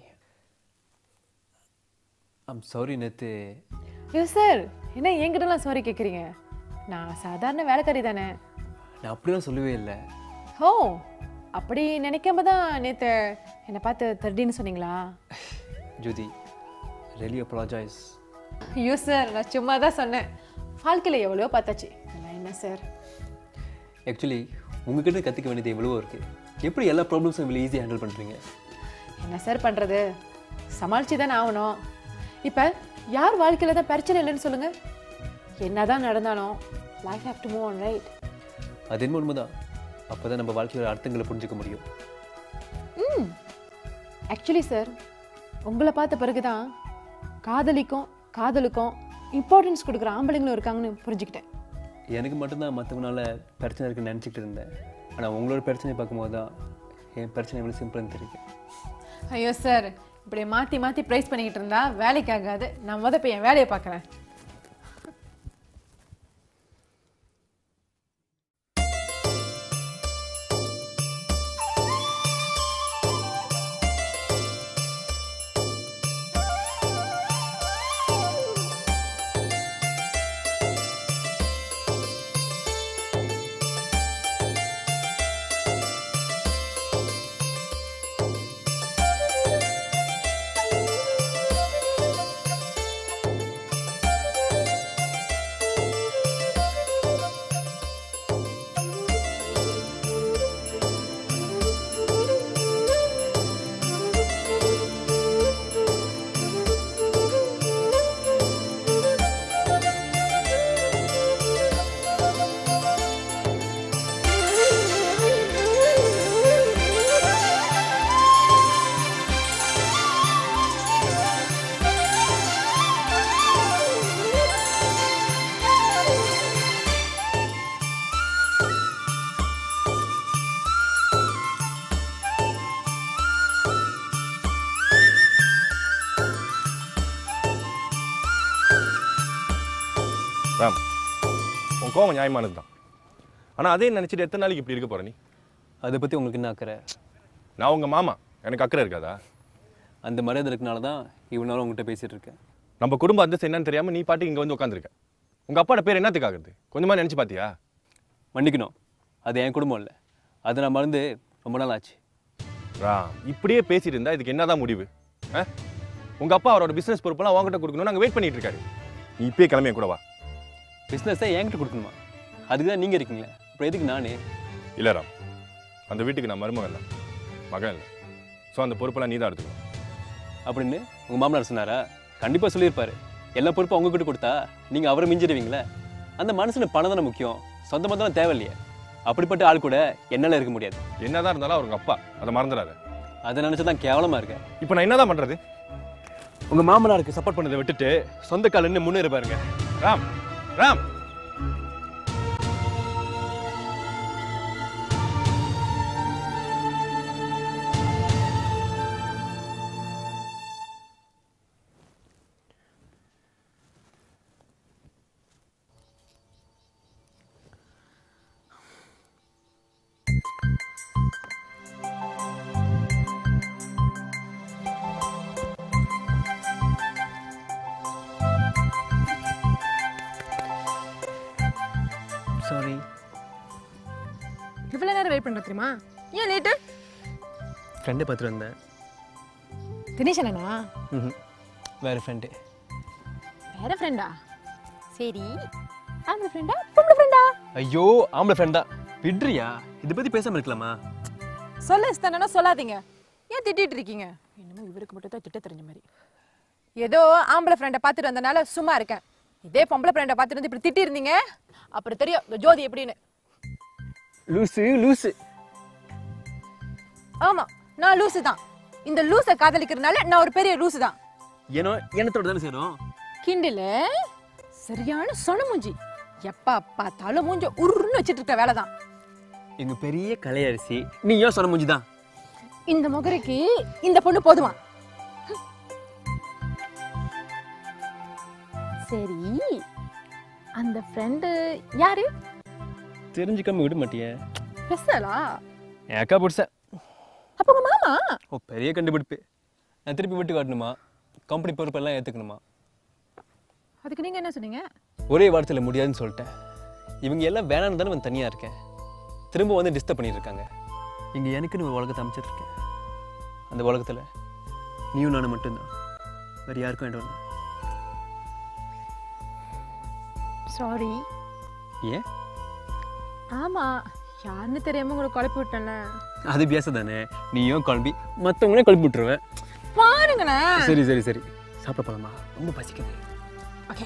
S8: I'm sorry. நேற்று
S2: ஐயோ சார், என்ன என்கிட்டலாம் சாரி கேட்குறீங்க? நான் சாதாரண வேலைக்காரி தானே.
S8: நான் அப்படிலாம் சொல்லவே இல்லை.
S2: ஓ, அப்படி நினைக்காம தான் நேற்று என்னை பார்த்து தர்டின்னு சொன்னீங்களா?
S8: Jyothi, really apologize.
S2: ஐயோ சார், நான் சும்மா தான் சொன்னேன். வாழ்க்கையில் எவ்வளோ பார்த்தாச்சு, நான் என்ன சார்.
S8: ஆக்சுவலி உங்ககிட்ட கற்றுக்க வேண்டியது எவ்வளவோ இருக்குது. எப்படி எல்லா ப்ராப்ளம்ஸும் இவ்வளோ ஈஸியாக ஹேண்டில் பண்ணுறீங்க?
S2: என்ன சார் பண்ணுறது, சமாளித்து தானே ஆகணும். இப்போ யார் வாழ்க்கையில் தான் பிரச்சனை இல்லைன்னு சொல்லுங்கள். என்ன தான் நடந்தாலும் life have to move on, right?
S8: அது என்ன உண்மை தான். அப்போ தான் நம்ம வாழ்க்கையோட அர்த்தங்களை புரிஞ்சுக்க முடியும்.
S2: ம் ஆக்சுவலி சார் உங்களை பார்த்த பிறகு தான் காதலிக்கும் காதலுக்கும் இம்பார்ட்டன்ஸ் கொடுக்குற ஆம்பளைங்களும் இருக்காங்கன்னு புரிஞ்சுக்கிட்டேன்.
S8: எனக்கு மட்டும்தான் மற்றவங்களால பிரச்சனை இருக்குன்னு நினச்சிக்கிட்டு இருந்தேன். ஆனால் உங்களோட பிரச்சனையை பார்க்கும்போது தான் என் பிரச்சனை எவ்வளோ சிம்பிள்னு தெரியுது.
S2: ஐயோ சார், இப்படி மாற்றி மாற்றி ப்ரைஸ் பண்ணிக்கிட்டு இருந்தா வேலைக்கு ஆகாது. நான் முத போய் என் வேலையை பார்க்குறேன்.
S1: ராம், உன் கோவம் நியாயமானது தான். ஆனால் அதே நினச்சிட்டு எத்தனை நாளைக்கு இப்படி இருக்க போகிற நீ?
S8: அதை பற்றி உங்களுக்கு என்ன அக்கறை?
S1: நான் உங்கள் மாமா, எனக்கு அக்கறை இருக்காதா?
S8: அந்த மரியாதை இருக்கனால தான் இவ்வளோ நாளும் உங்கள்கிட்ட பேசிகிட்டு இருக்கேன்.
S1: நம்ம குடும்ப அந்தஸ்து என்னன்னு தெரியாமல் நீ பாட்டுக்கு இங்கே வந்து உட்காந்துருக்க. உங்கள் அப்பாவோட பேர் என்னத்துக்கு ஆகுது? கொஞ்சமாக நினச்சி பார்த்தியா?
S8: மன்னிக்கணும், அது என் குடும்பம் இல்லை. அதை நான் மறந்து ரொம்ப நாள் ஆச்சு.
S1: ராம், இப்படியே பேசிட்டு இருந்தா இதுக்கு என்னதான் முடிவு? உங்கள் அப்பா அவரோட பிஸ்னஸ் பொறுப்பெல்லாம் அவங்ககிட்ட கொடுக்கணும், நாங்கள் வெயிட் பண்ணிட்டு இருக்காரு. நீ இப்பயே கிளம்பிய கூட வா.
S8: பிஸ்னஸை என்கிட்ட கொடுக்கணுமா? அதுக்கு தான் நீங்கள் இருக்கீங்களே, அப்புறம் எதுக்கு நானே?
S1: இல்லை ராம், அந்த வீட்டுக்கு நான் மருமகன் இல்லை, மகன் இல்லை. ஸோ அந்த பொறுப்பெல்லாம் நீ தான் எடுத்துக்கணும்
S8: அப்படின்னு உங்கள் மாமனார் சொன்னாரா? கண்டிப்பாக சொல்லியிருப்பாரு. எல்லா பொறுப்பும் உங்ககிட்ட கொடுத்தா நீங்கள் அவரை மிஞ்சிடுவீங்களே. அந்த மனுஷனுக்கு பணம் தானே முக்கியம், சொந்த பந்தம் தேவையில்லையே. அப்படிப்பட்ட ஆள் கூட என்னால் இருக்க முடியாது.
S1: என்னதான் இருந்தாலும் அவருங்க அப்பா, அதை மறந்துடாத.
S8: அதை நினச்சி தான் கேவலமாக இருக்கேன்.
S1: இப்போ நான் என்னதான் பண்ணுறது?
S8: உங்கள் மாமனாருக்கு சப்போர்ட் பண்ணதை விட்டுட்டு சொந்த கால நின்று முன்னேறி பாருங்க.
S1: ராம், ராம்,
S8: சாரி.
S2: இவ்வளோ நேரம் வெயிட் பண்ணுற தெரியுமா? ஏன் லேட்டு?
S8: ஃப்ரெண்டை பார்த்துட்டு வந்தேன்.
S2: தினேஷ் அண்ணா?
S8: ம், வேறு ஃப்ரெண்டு.
S2: வேற ஃப்ரெண்டா? சரி, ஆம்பளை ஃப்ரெண்டா பொம்பளை ஃப்ரெண்டா?
S8: ஐயோ, ஆம்பளை ஃப்ரெண்டா? விட்றியா? இதை பற்றி பேசாமல் இருக்கலாமா?
S2: சொல்ல இஸ்தானா சொல்லாதீங்க. ஏன் திட்டிட்டு இருக்கீங்க? என்னமோ இவருக்கு மட்டும் தான் திட்ட தெரிஞ்ச மாதிரி. ஏதோ ஆம்பளை ஃப்ரெண்டை பார்த்துட்டு வந்தனால சும்மா இருக்கேன். இதே பொம்பளை ஃப்ரெண்டை பார்த்துட்டு வந்து இப்படி திட்டி இருந்தீங்க, அப்புறம் தெரியும் இந்த ஜோதி எப்படின்னு.
S8: லூசு லூசு.
S2: ஆமா, நான் லூசு தான். இந்த லூசை காதலிக்கிறதுனால நான் ஒரு பெரிய லூசு தான்.
S8: ஏனோ எண்ணத்தோட தானே சேரும்.
S2: கிண்டில சரியான சொனமுஞ்சி. எப்பா பார்த்தாலும் மூஞ்ச உருன்னு வச்சிட்டு இருக்க வேலை தான்.
S8: எங்க பெரிய கலையரசி நீ ஏன் சொன்ன மூஞ்சி தான்.
S2: இந்த முகரைக்கு இந்த பொண்ணு போதுமா? சரி, அந்த ஃப்ரெண்டு யாரு?
S8: தெரிஞ்சுக்காம விட மாட்டியே.
S2: பெசலா?
S8: என் அக்கா பிடிச்ச.
S2: அப்ப உங்க மாமா?
S8: ஓ, பெரிய கண்டுபிடிப்பு. நான் திருப்பி விட்டு காட்டணுமா? கம்பெனி பொறுப்பெல்லாம் ஏற்றுக்கணுமா?
S2: அதுக்கு நீங்க என்ன சொன்னீங்க?
S8: ஒரே வார்த்தையில் முடியாதுன்னு சொல்லிட்டேன். இவங்க எல்லாம் வேணான்னு தானே வந்து தனியாக இருக்கேன். திரும்ப வந்து டிஸ்டர்ப் பண்ணிட்டு இருக்காங்க. இங்கே எனக்குன்னு ஒரு உலகத்தை அமைச்சிட்டு இருக்கேன். அந்த உலகத்தில் நீயும் நானும் மட்டும்தான், வேறு யாருக்கும் வேண்டாம்.
S2: சாரி.
S8: ஏன்?
S2: ஆமா, யாருன்னு தெரியாம உங்களை குழப்பி விட்டேன்ல.
S8: அது பேச தானே, நீயும் குழம்பி மற்றவங்களே குழப்பி விட்டுருவேன்.
S2: பாருங்கண்ணே.
S8: சரி சரி சரி, சாப்பிட போலாமா? ரொம்ப பசிக்குது.
S2: ஓகே.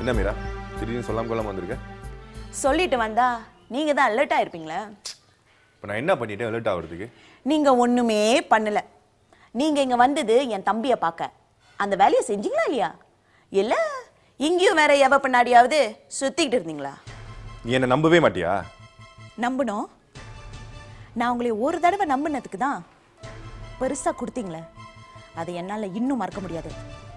S1: என்ன மீரா திடீர்னு சொல்லாம கொள்ளாம வந்திருக்க?
S3: சொல்லிட்டு வந்தா நீங்க தான் அலர்ட் ஆயிருப்பீங்களா?
S1: இப்போ நான் என்ன பண்ணிட்டேன் அலர்ட் ஆகிறதுக்கு?
S3: நீங்க ஒண்ணுமே பண்ணல. நீங்க இங்க வந்தது என் தம்பிய பார்க்க. அந்த வேலையை செஞ்சீங்களா இல்லையா? இல்ல இங்கேயும் வேற எவ பின்னாடியாவது சுத்திக்கிட்டு இருந்தீங்களா?
S1: நீ என்ன நம்பவே மாட்டியா?
S3: நம்பணும். நான் உங்களை ஒரு தடவை நம்பினதுக்கு தான் பெருசா கொடுத்தீங்களே, அதை என்னால இன்னும் மறக்க முடியாது.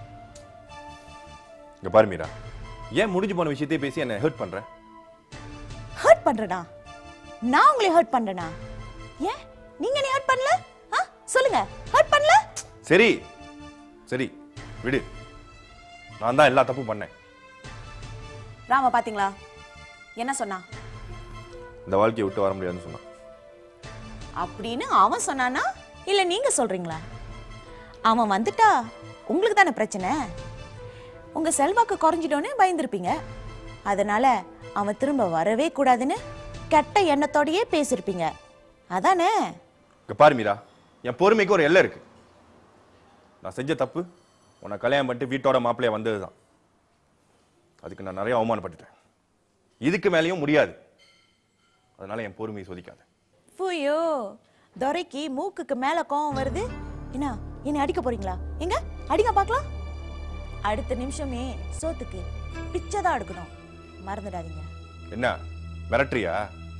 S1: இங்க பாரு மீரா, ஏன் முடிஞ்சு போன விஷயத்தையே பேசி என்ன ஹர்ட் பண்ற?
S3: ஹர்ட் பண்றடா? நான் உங்களை ஹர்ட் பண்றேனா? ஏன் நீங்க என்ன ஹர்ட் பண்ணல? சொல்லுங்க, ஹர்ட் பண்ணல?
S1: சரி சரி விடு, நான் தான் எல்லா தப்பும் பண்ணேன்.
S3: ராம பாத்தீங்களா என்ன சொன்னா?
S1: இந்த வாழ்க்கையை விட்டு வர முடியாதுன்னு சொன்னான்.
S3: அப்படின்னு அவன் சொன்னானா இல்ல நீங்க சொல்றீங்களா? அவன் வந்துட்டா உங்களுக்கு தானே பிரச்சனை. உங்க செல்வாக்கு குறைஞ்சிட்டோன்னு பயந்துருப்பீங்க. அதனால அவன் திரும்ப வரவே கூடாதுன்னு கெட்ட எண்ணத்தோடயே பேசிருப்பீங்க, அதானே?
S1: இங்க பாரு மீரா, என் பொறுமைக்கு ஒரு எல்லை இருக்கு. நான் செஞ்ச தப்பு உன்னை கல்யாணம் பண்ணிட்டு வீட்டோட மாப்பிள்ளைய வந்ததுதான். அதுக்கு நான் நிறைய அவமானப்பட்டுட்டேன். இதுக்கு மேலேயும் முடியாது. அதனால என் பொறுமையை சோதிக்காத.
S3: ஐயோ, துரைக்கு மூக்குக்கு மேல கோவம் வருது. என்ன என்ன அடிக்க போறீங்களா? எங்க அடிக்க பார்க்கலாம். அடுத்த நிமிஷமே சோத்துக்கு பிச்சைதான் எடுக்கணும், மறந்துடாதீங்க.
S1: என்ன மிரட்டுறியா?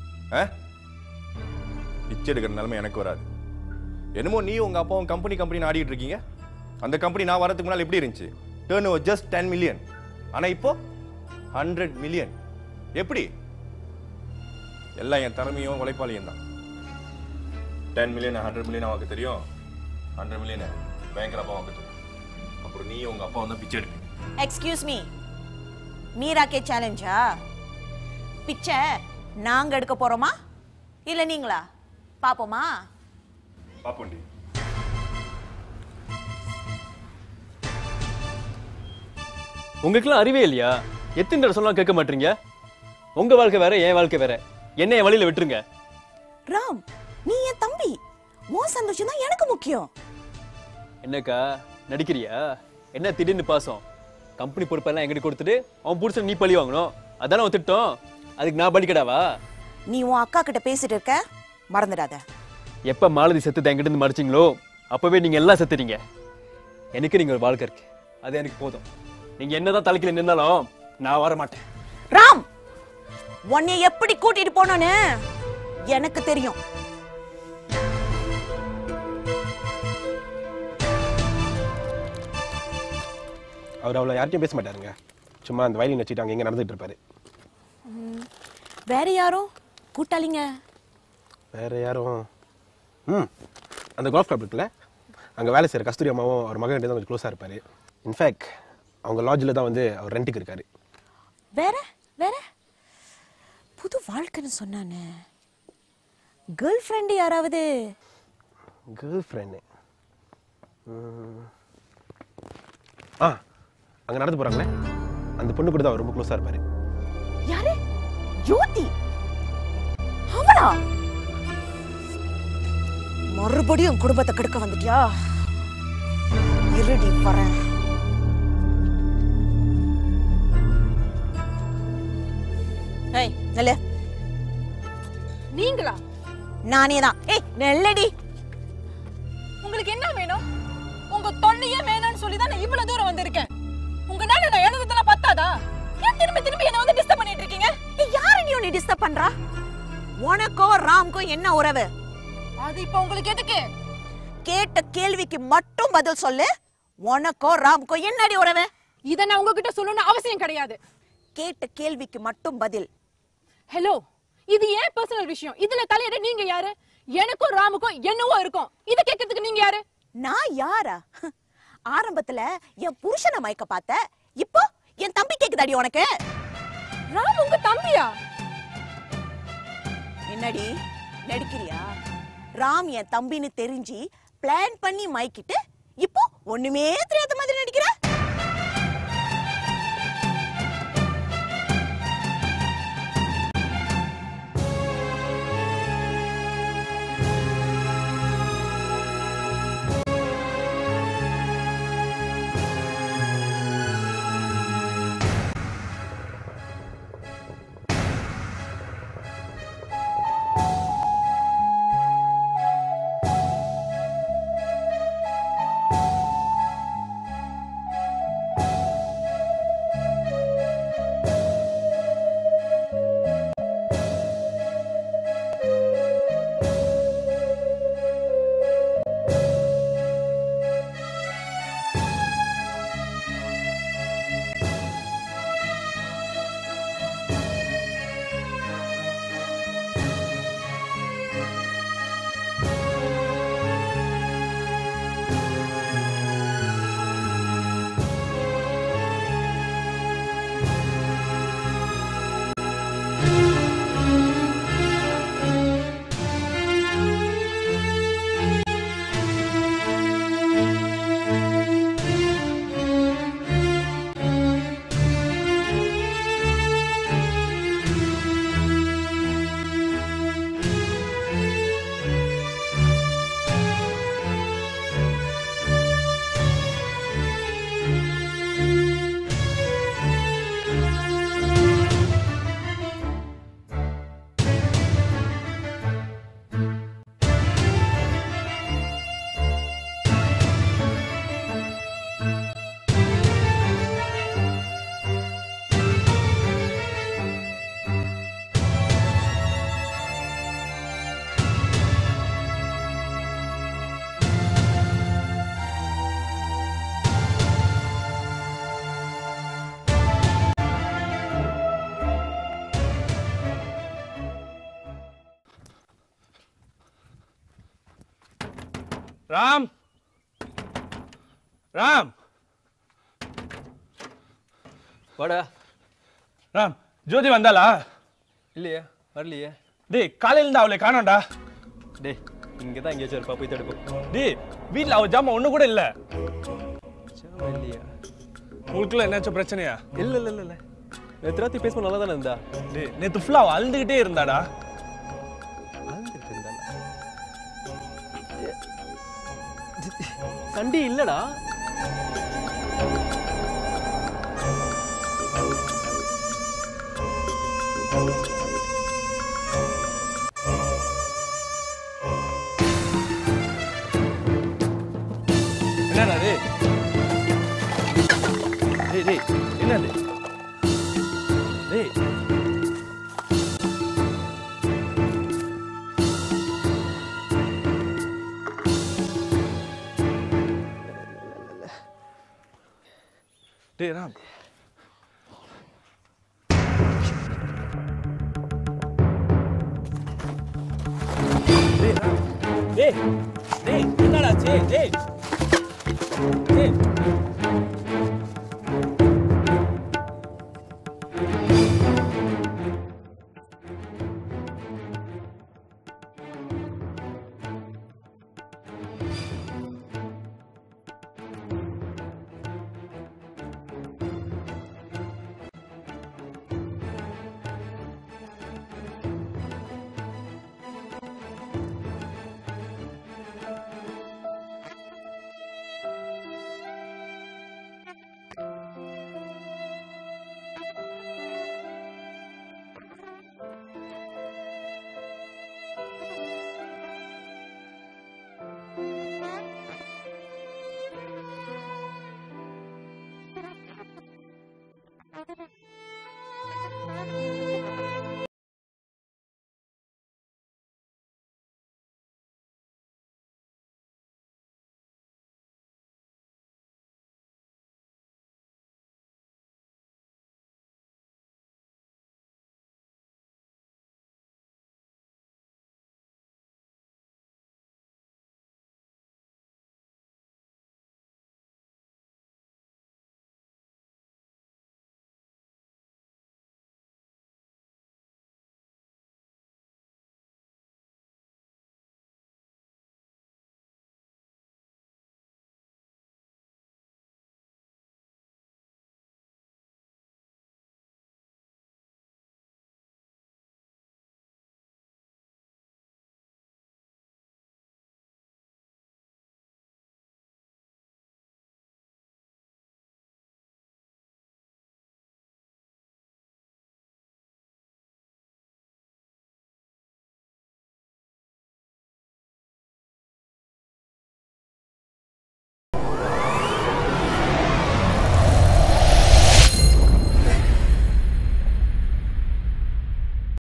S1: பிச்சை எடுக்கிற நிலைமை எனக்கு வராது. என்னமோ நீ உங்க அப்பாவும் கம்பெனி கம்பெனி ஆடிட்டு இருக்கீங்க. அந்த கம்பெனி நான் வரதுக்கு முன்னால எப்படி இருந்துச்சு? Turnover just ten million. ஆனா இப்போ ஹண்ட்ரட் மில்லியன். எப்படி? எல்லாம் என் திறமையும் உழைப்பாளியும் தான். டென் மில்லியன் ஹண்ட்ரட் மில்லியன் அவனுக்கு தெரியும், ஹண்ட்ரட் மில்லியன் பயங்கர அப்பா அவனுக்கு தெரியும். அப்புறம் நீ உங்க அப்பா வந்து பிச்சை எடுப்பீங்க.
S3: எக்ஸ்கியூஸ் மீ, மீராக்கே சேலஞ்சா? பிச்சை நாங்க எடுக்க போறோமா இல்ல நீங்களா? பாப்போமா?
S1: பாப்போண்டி.
S8: உங்களுக்குலாம் அறிவே இல்லையா? எத்தனை தடவை சொன்னாலும் கேட்க மாட்டீங்க. உங்க வாழ்க்கை வேற, என் வாழ்க்கை வேற. என்ன என் வழியில விட்டுருங்க.
S3: ராம், நீ என் தம்பி, உன் சந்தோஷம் தான் எனக்கு முக்கியம்.
S8: என்னக்கா நடிக்கிறியா? என்ன திடீர்னு பாசம்? கம்பெனி பொறுப்பெல்லாம் எங்கிட்ட கொடுத்துட்டு அவன் புடிச்ச நீ பழி வாங்கணும், அதானே அவன் திட்டம். அதுக்கு நான் பலிக்கடாவா?
S3: நீ உன் அக்கா கிட்ட பேசிட்டு இருக்க, மறந்துடாத.
S8: எப்ப மாலதி செத்து என்கிட்ட இருந்து மறைச்சிங்களோ அப்பவே நீங்க எல்லாம் செத்துறீங்க. எனக்கு நீங்க ஒரு வாழ்க்கை இருக்கு, அது எனக்கு போதும். நீங்க என்னதான் தலைக்கில நின்னாலும் நான் வர மாட்டேன்.
S3: ராம், உன்னை எப்படி கூட்டிட்டு போனோன்னு எனக்கு தெரியும்.
S5: அவர் அவ்வளோ யார்ட்டையும் பேச மாட்டாருங்க. சும்மா அந்த வயலின் வச்சுட்டு அங்கே எங்கே நடந்துட்டு இருப்பாரு.
S3: வேற யாரும் கூட்டாளிங்க?
S5: வேற யாரும்? ம் அந்த கோல்ஃப் கிளப் இருக்குல்ல, அங்கே வேலை செய்கிற கஸ்தூரி அம்மாவும் அவர் மகன் தான் கொஞ்சம் க்ளோஸாக இருப்பார். இன்ஃபேக்ட் அவங்க லாட்ஜில் தான் வந்து அவர் ரெண்ட்டுக்கு இருக்காரு.
S3: வேற வேற புது வாழ்க்கைன்னு சொன்னானே, கேர்ள் ஃப்ரெண்டு யாராவது?
S5: Girlfriend? ஆ அங்கே நடந்து போகிறாங்களே அந்த பொண்ணு கூட தான் அவர் ரொம்ப க்ளோஸாக இருப்பார்.
S3: யாரு? ஜோதி? அவளா? மறுபடியும் குடும்பத்தை கெடுக்க வந்துட்டியா? இருடி வரேன். ஏய் நெல்லு.
S2: நீங்களா?
S3: நானே தான். ஏய் நெல்லடி.
S2: உங்களுக்கு என்ன வேணும்? உங்க தொல்லையே வேணும்னு சொல்லி தான் நான் இவ்வளவு தூரம் வந்திருக்கேன். உங்கனால நான் எழுதுறதெல்லாம் பத்தாதா? ஏன் திரும்பி திரும்பி என்ன வந்து டிஸ்டர்ப் பண்ணிட்டு இருக்கீங்க?
S3: ஏய் யாரை நீ உன்னை டிஸ்டர்ப் பண்றா? உனக்கோ ராம்க்கோ என்ன உறவு?
S2: அது இப்ப உங்களுக்கு எதுக்கு?
S3: கேட்ட கேள்விக்கு மட்டும் பதில் சொல்லு. உனக்கோ ராம்க்கோ என்னடி உறவு?
S2: இத நான் உங்ககிட்ட சொல்லணும்னு அவசியம் கிடையாது.
S3: கேட்ட கேள்விக்கு மட்டும் பதில்.
S2: ஹலோ, இது ஏன் பர்சனல் விஷயம். இதுல தலையிட நீங்க யாரு? எனக்கும் ராமுக்கும் என்னவோ இருக்கும். இத கேட்கிறதுக்கு நீங்க யாரு?
S3: நான் யாரா? ஆரம்பத்துல என் புருஷனை மயக்க பார்த்த, இப்போ என் தம்பி கேக்குதாடி உனக்கு?
S2: ராம் உங்க தம்பியா?
S3: என்னடி நடிக்கிறியா? ராம் என் தம்பின்னு தெரிஞ்சு பிளான் பண்ணி மயக்கிட்டு இப்போ ஒண்ணுமே தெரியாத மாதிரி நடிக்கிற.
S9: ராம் ராம்
S8: வாடா.
S9: ராம் ஜோதி வந்தாளா?
S8: இல்லையே, வரலையே.
S9: டேய் காலையில இருந்து அவளை காணோம்டா.
S8: டேய் இங்கே தான் எங்கேயாச்சும் இருப்பா, போய் தடுப்போம்.
S9: டேய் வீட்டில் அவள் ஜாமான் ஒன்று கூட இல்லை.
S8: ஜாமான் இல்லையா?
S9: உங்களுக்குள்ள என்னாச்சும் பிரச்சனையா?
S8: இல்லை இல்லை இல்லை இல்லை நேற்று ராத்திரி பேசுவோம், நல்லா தானே இருந்தா.
S9: டேய் நேற்று ஃபுல்லாக அவள் அழுதுகிட்டே இருந்தாடா.
S8: அழுந்துட்டு இருந்தா? சண்டே இல்லடா.
S9: என்னடா டேய்? டேய் டேய் என்னது? டேய் டேய் ராம் டேய் ராம் டேய் டேய் என்னடா டேய் டேய் டேய்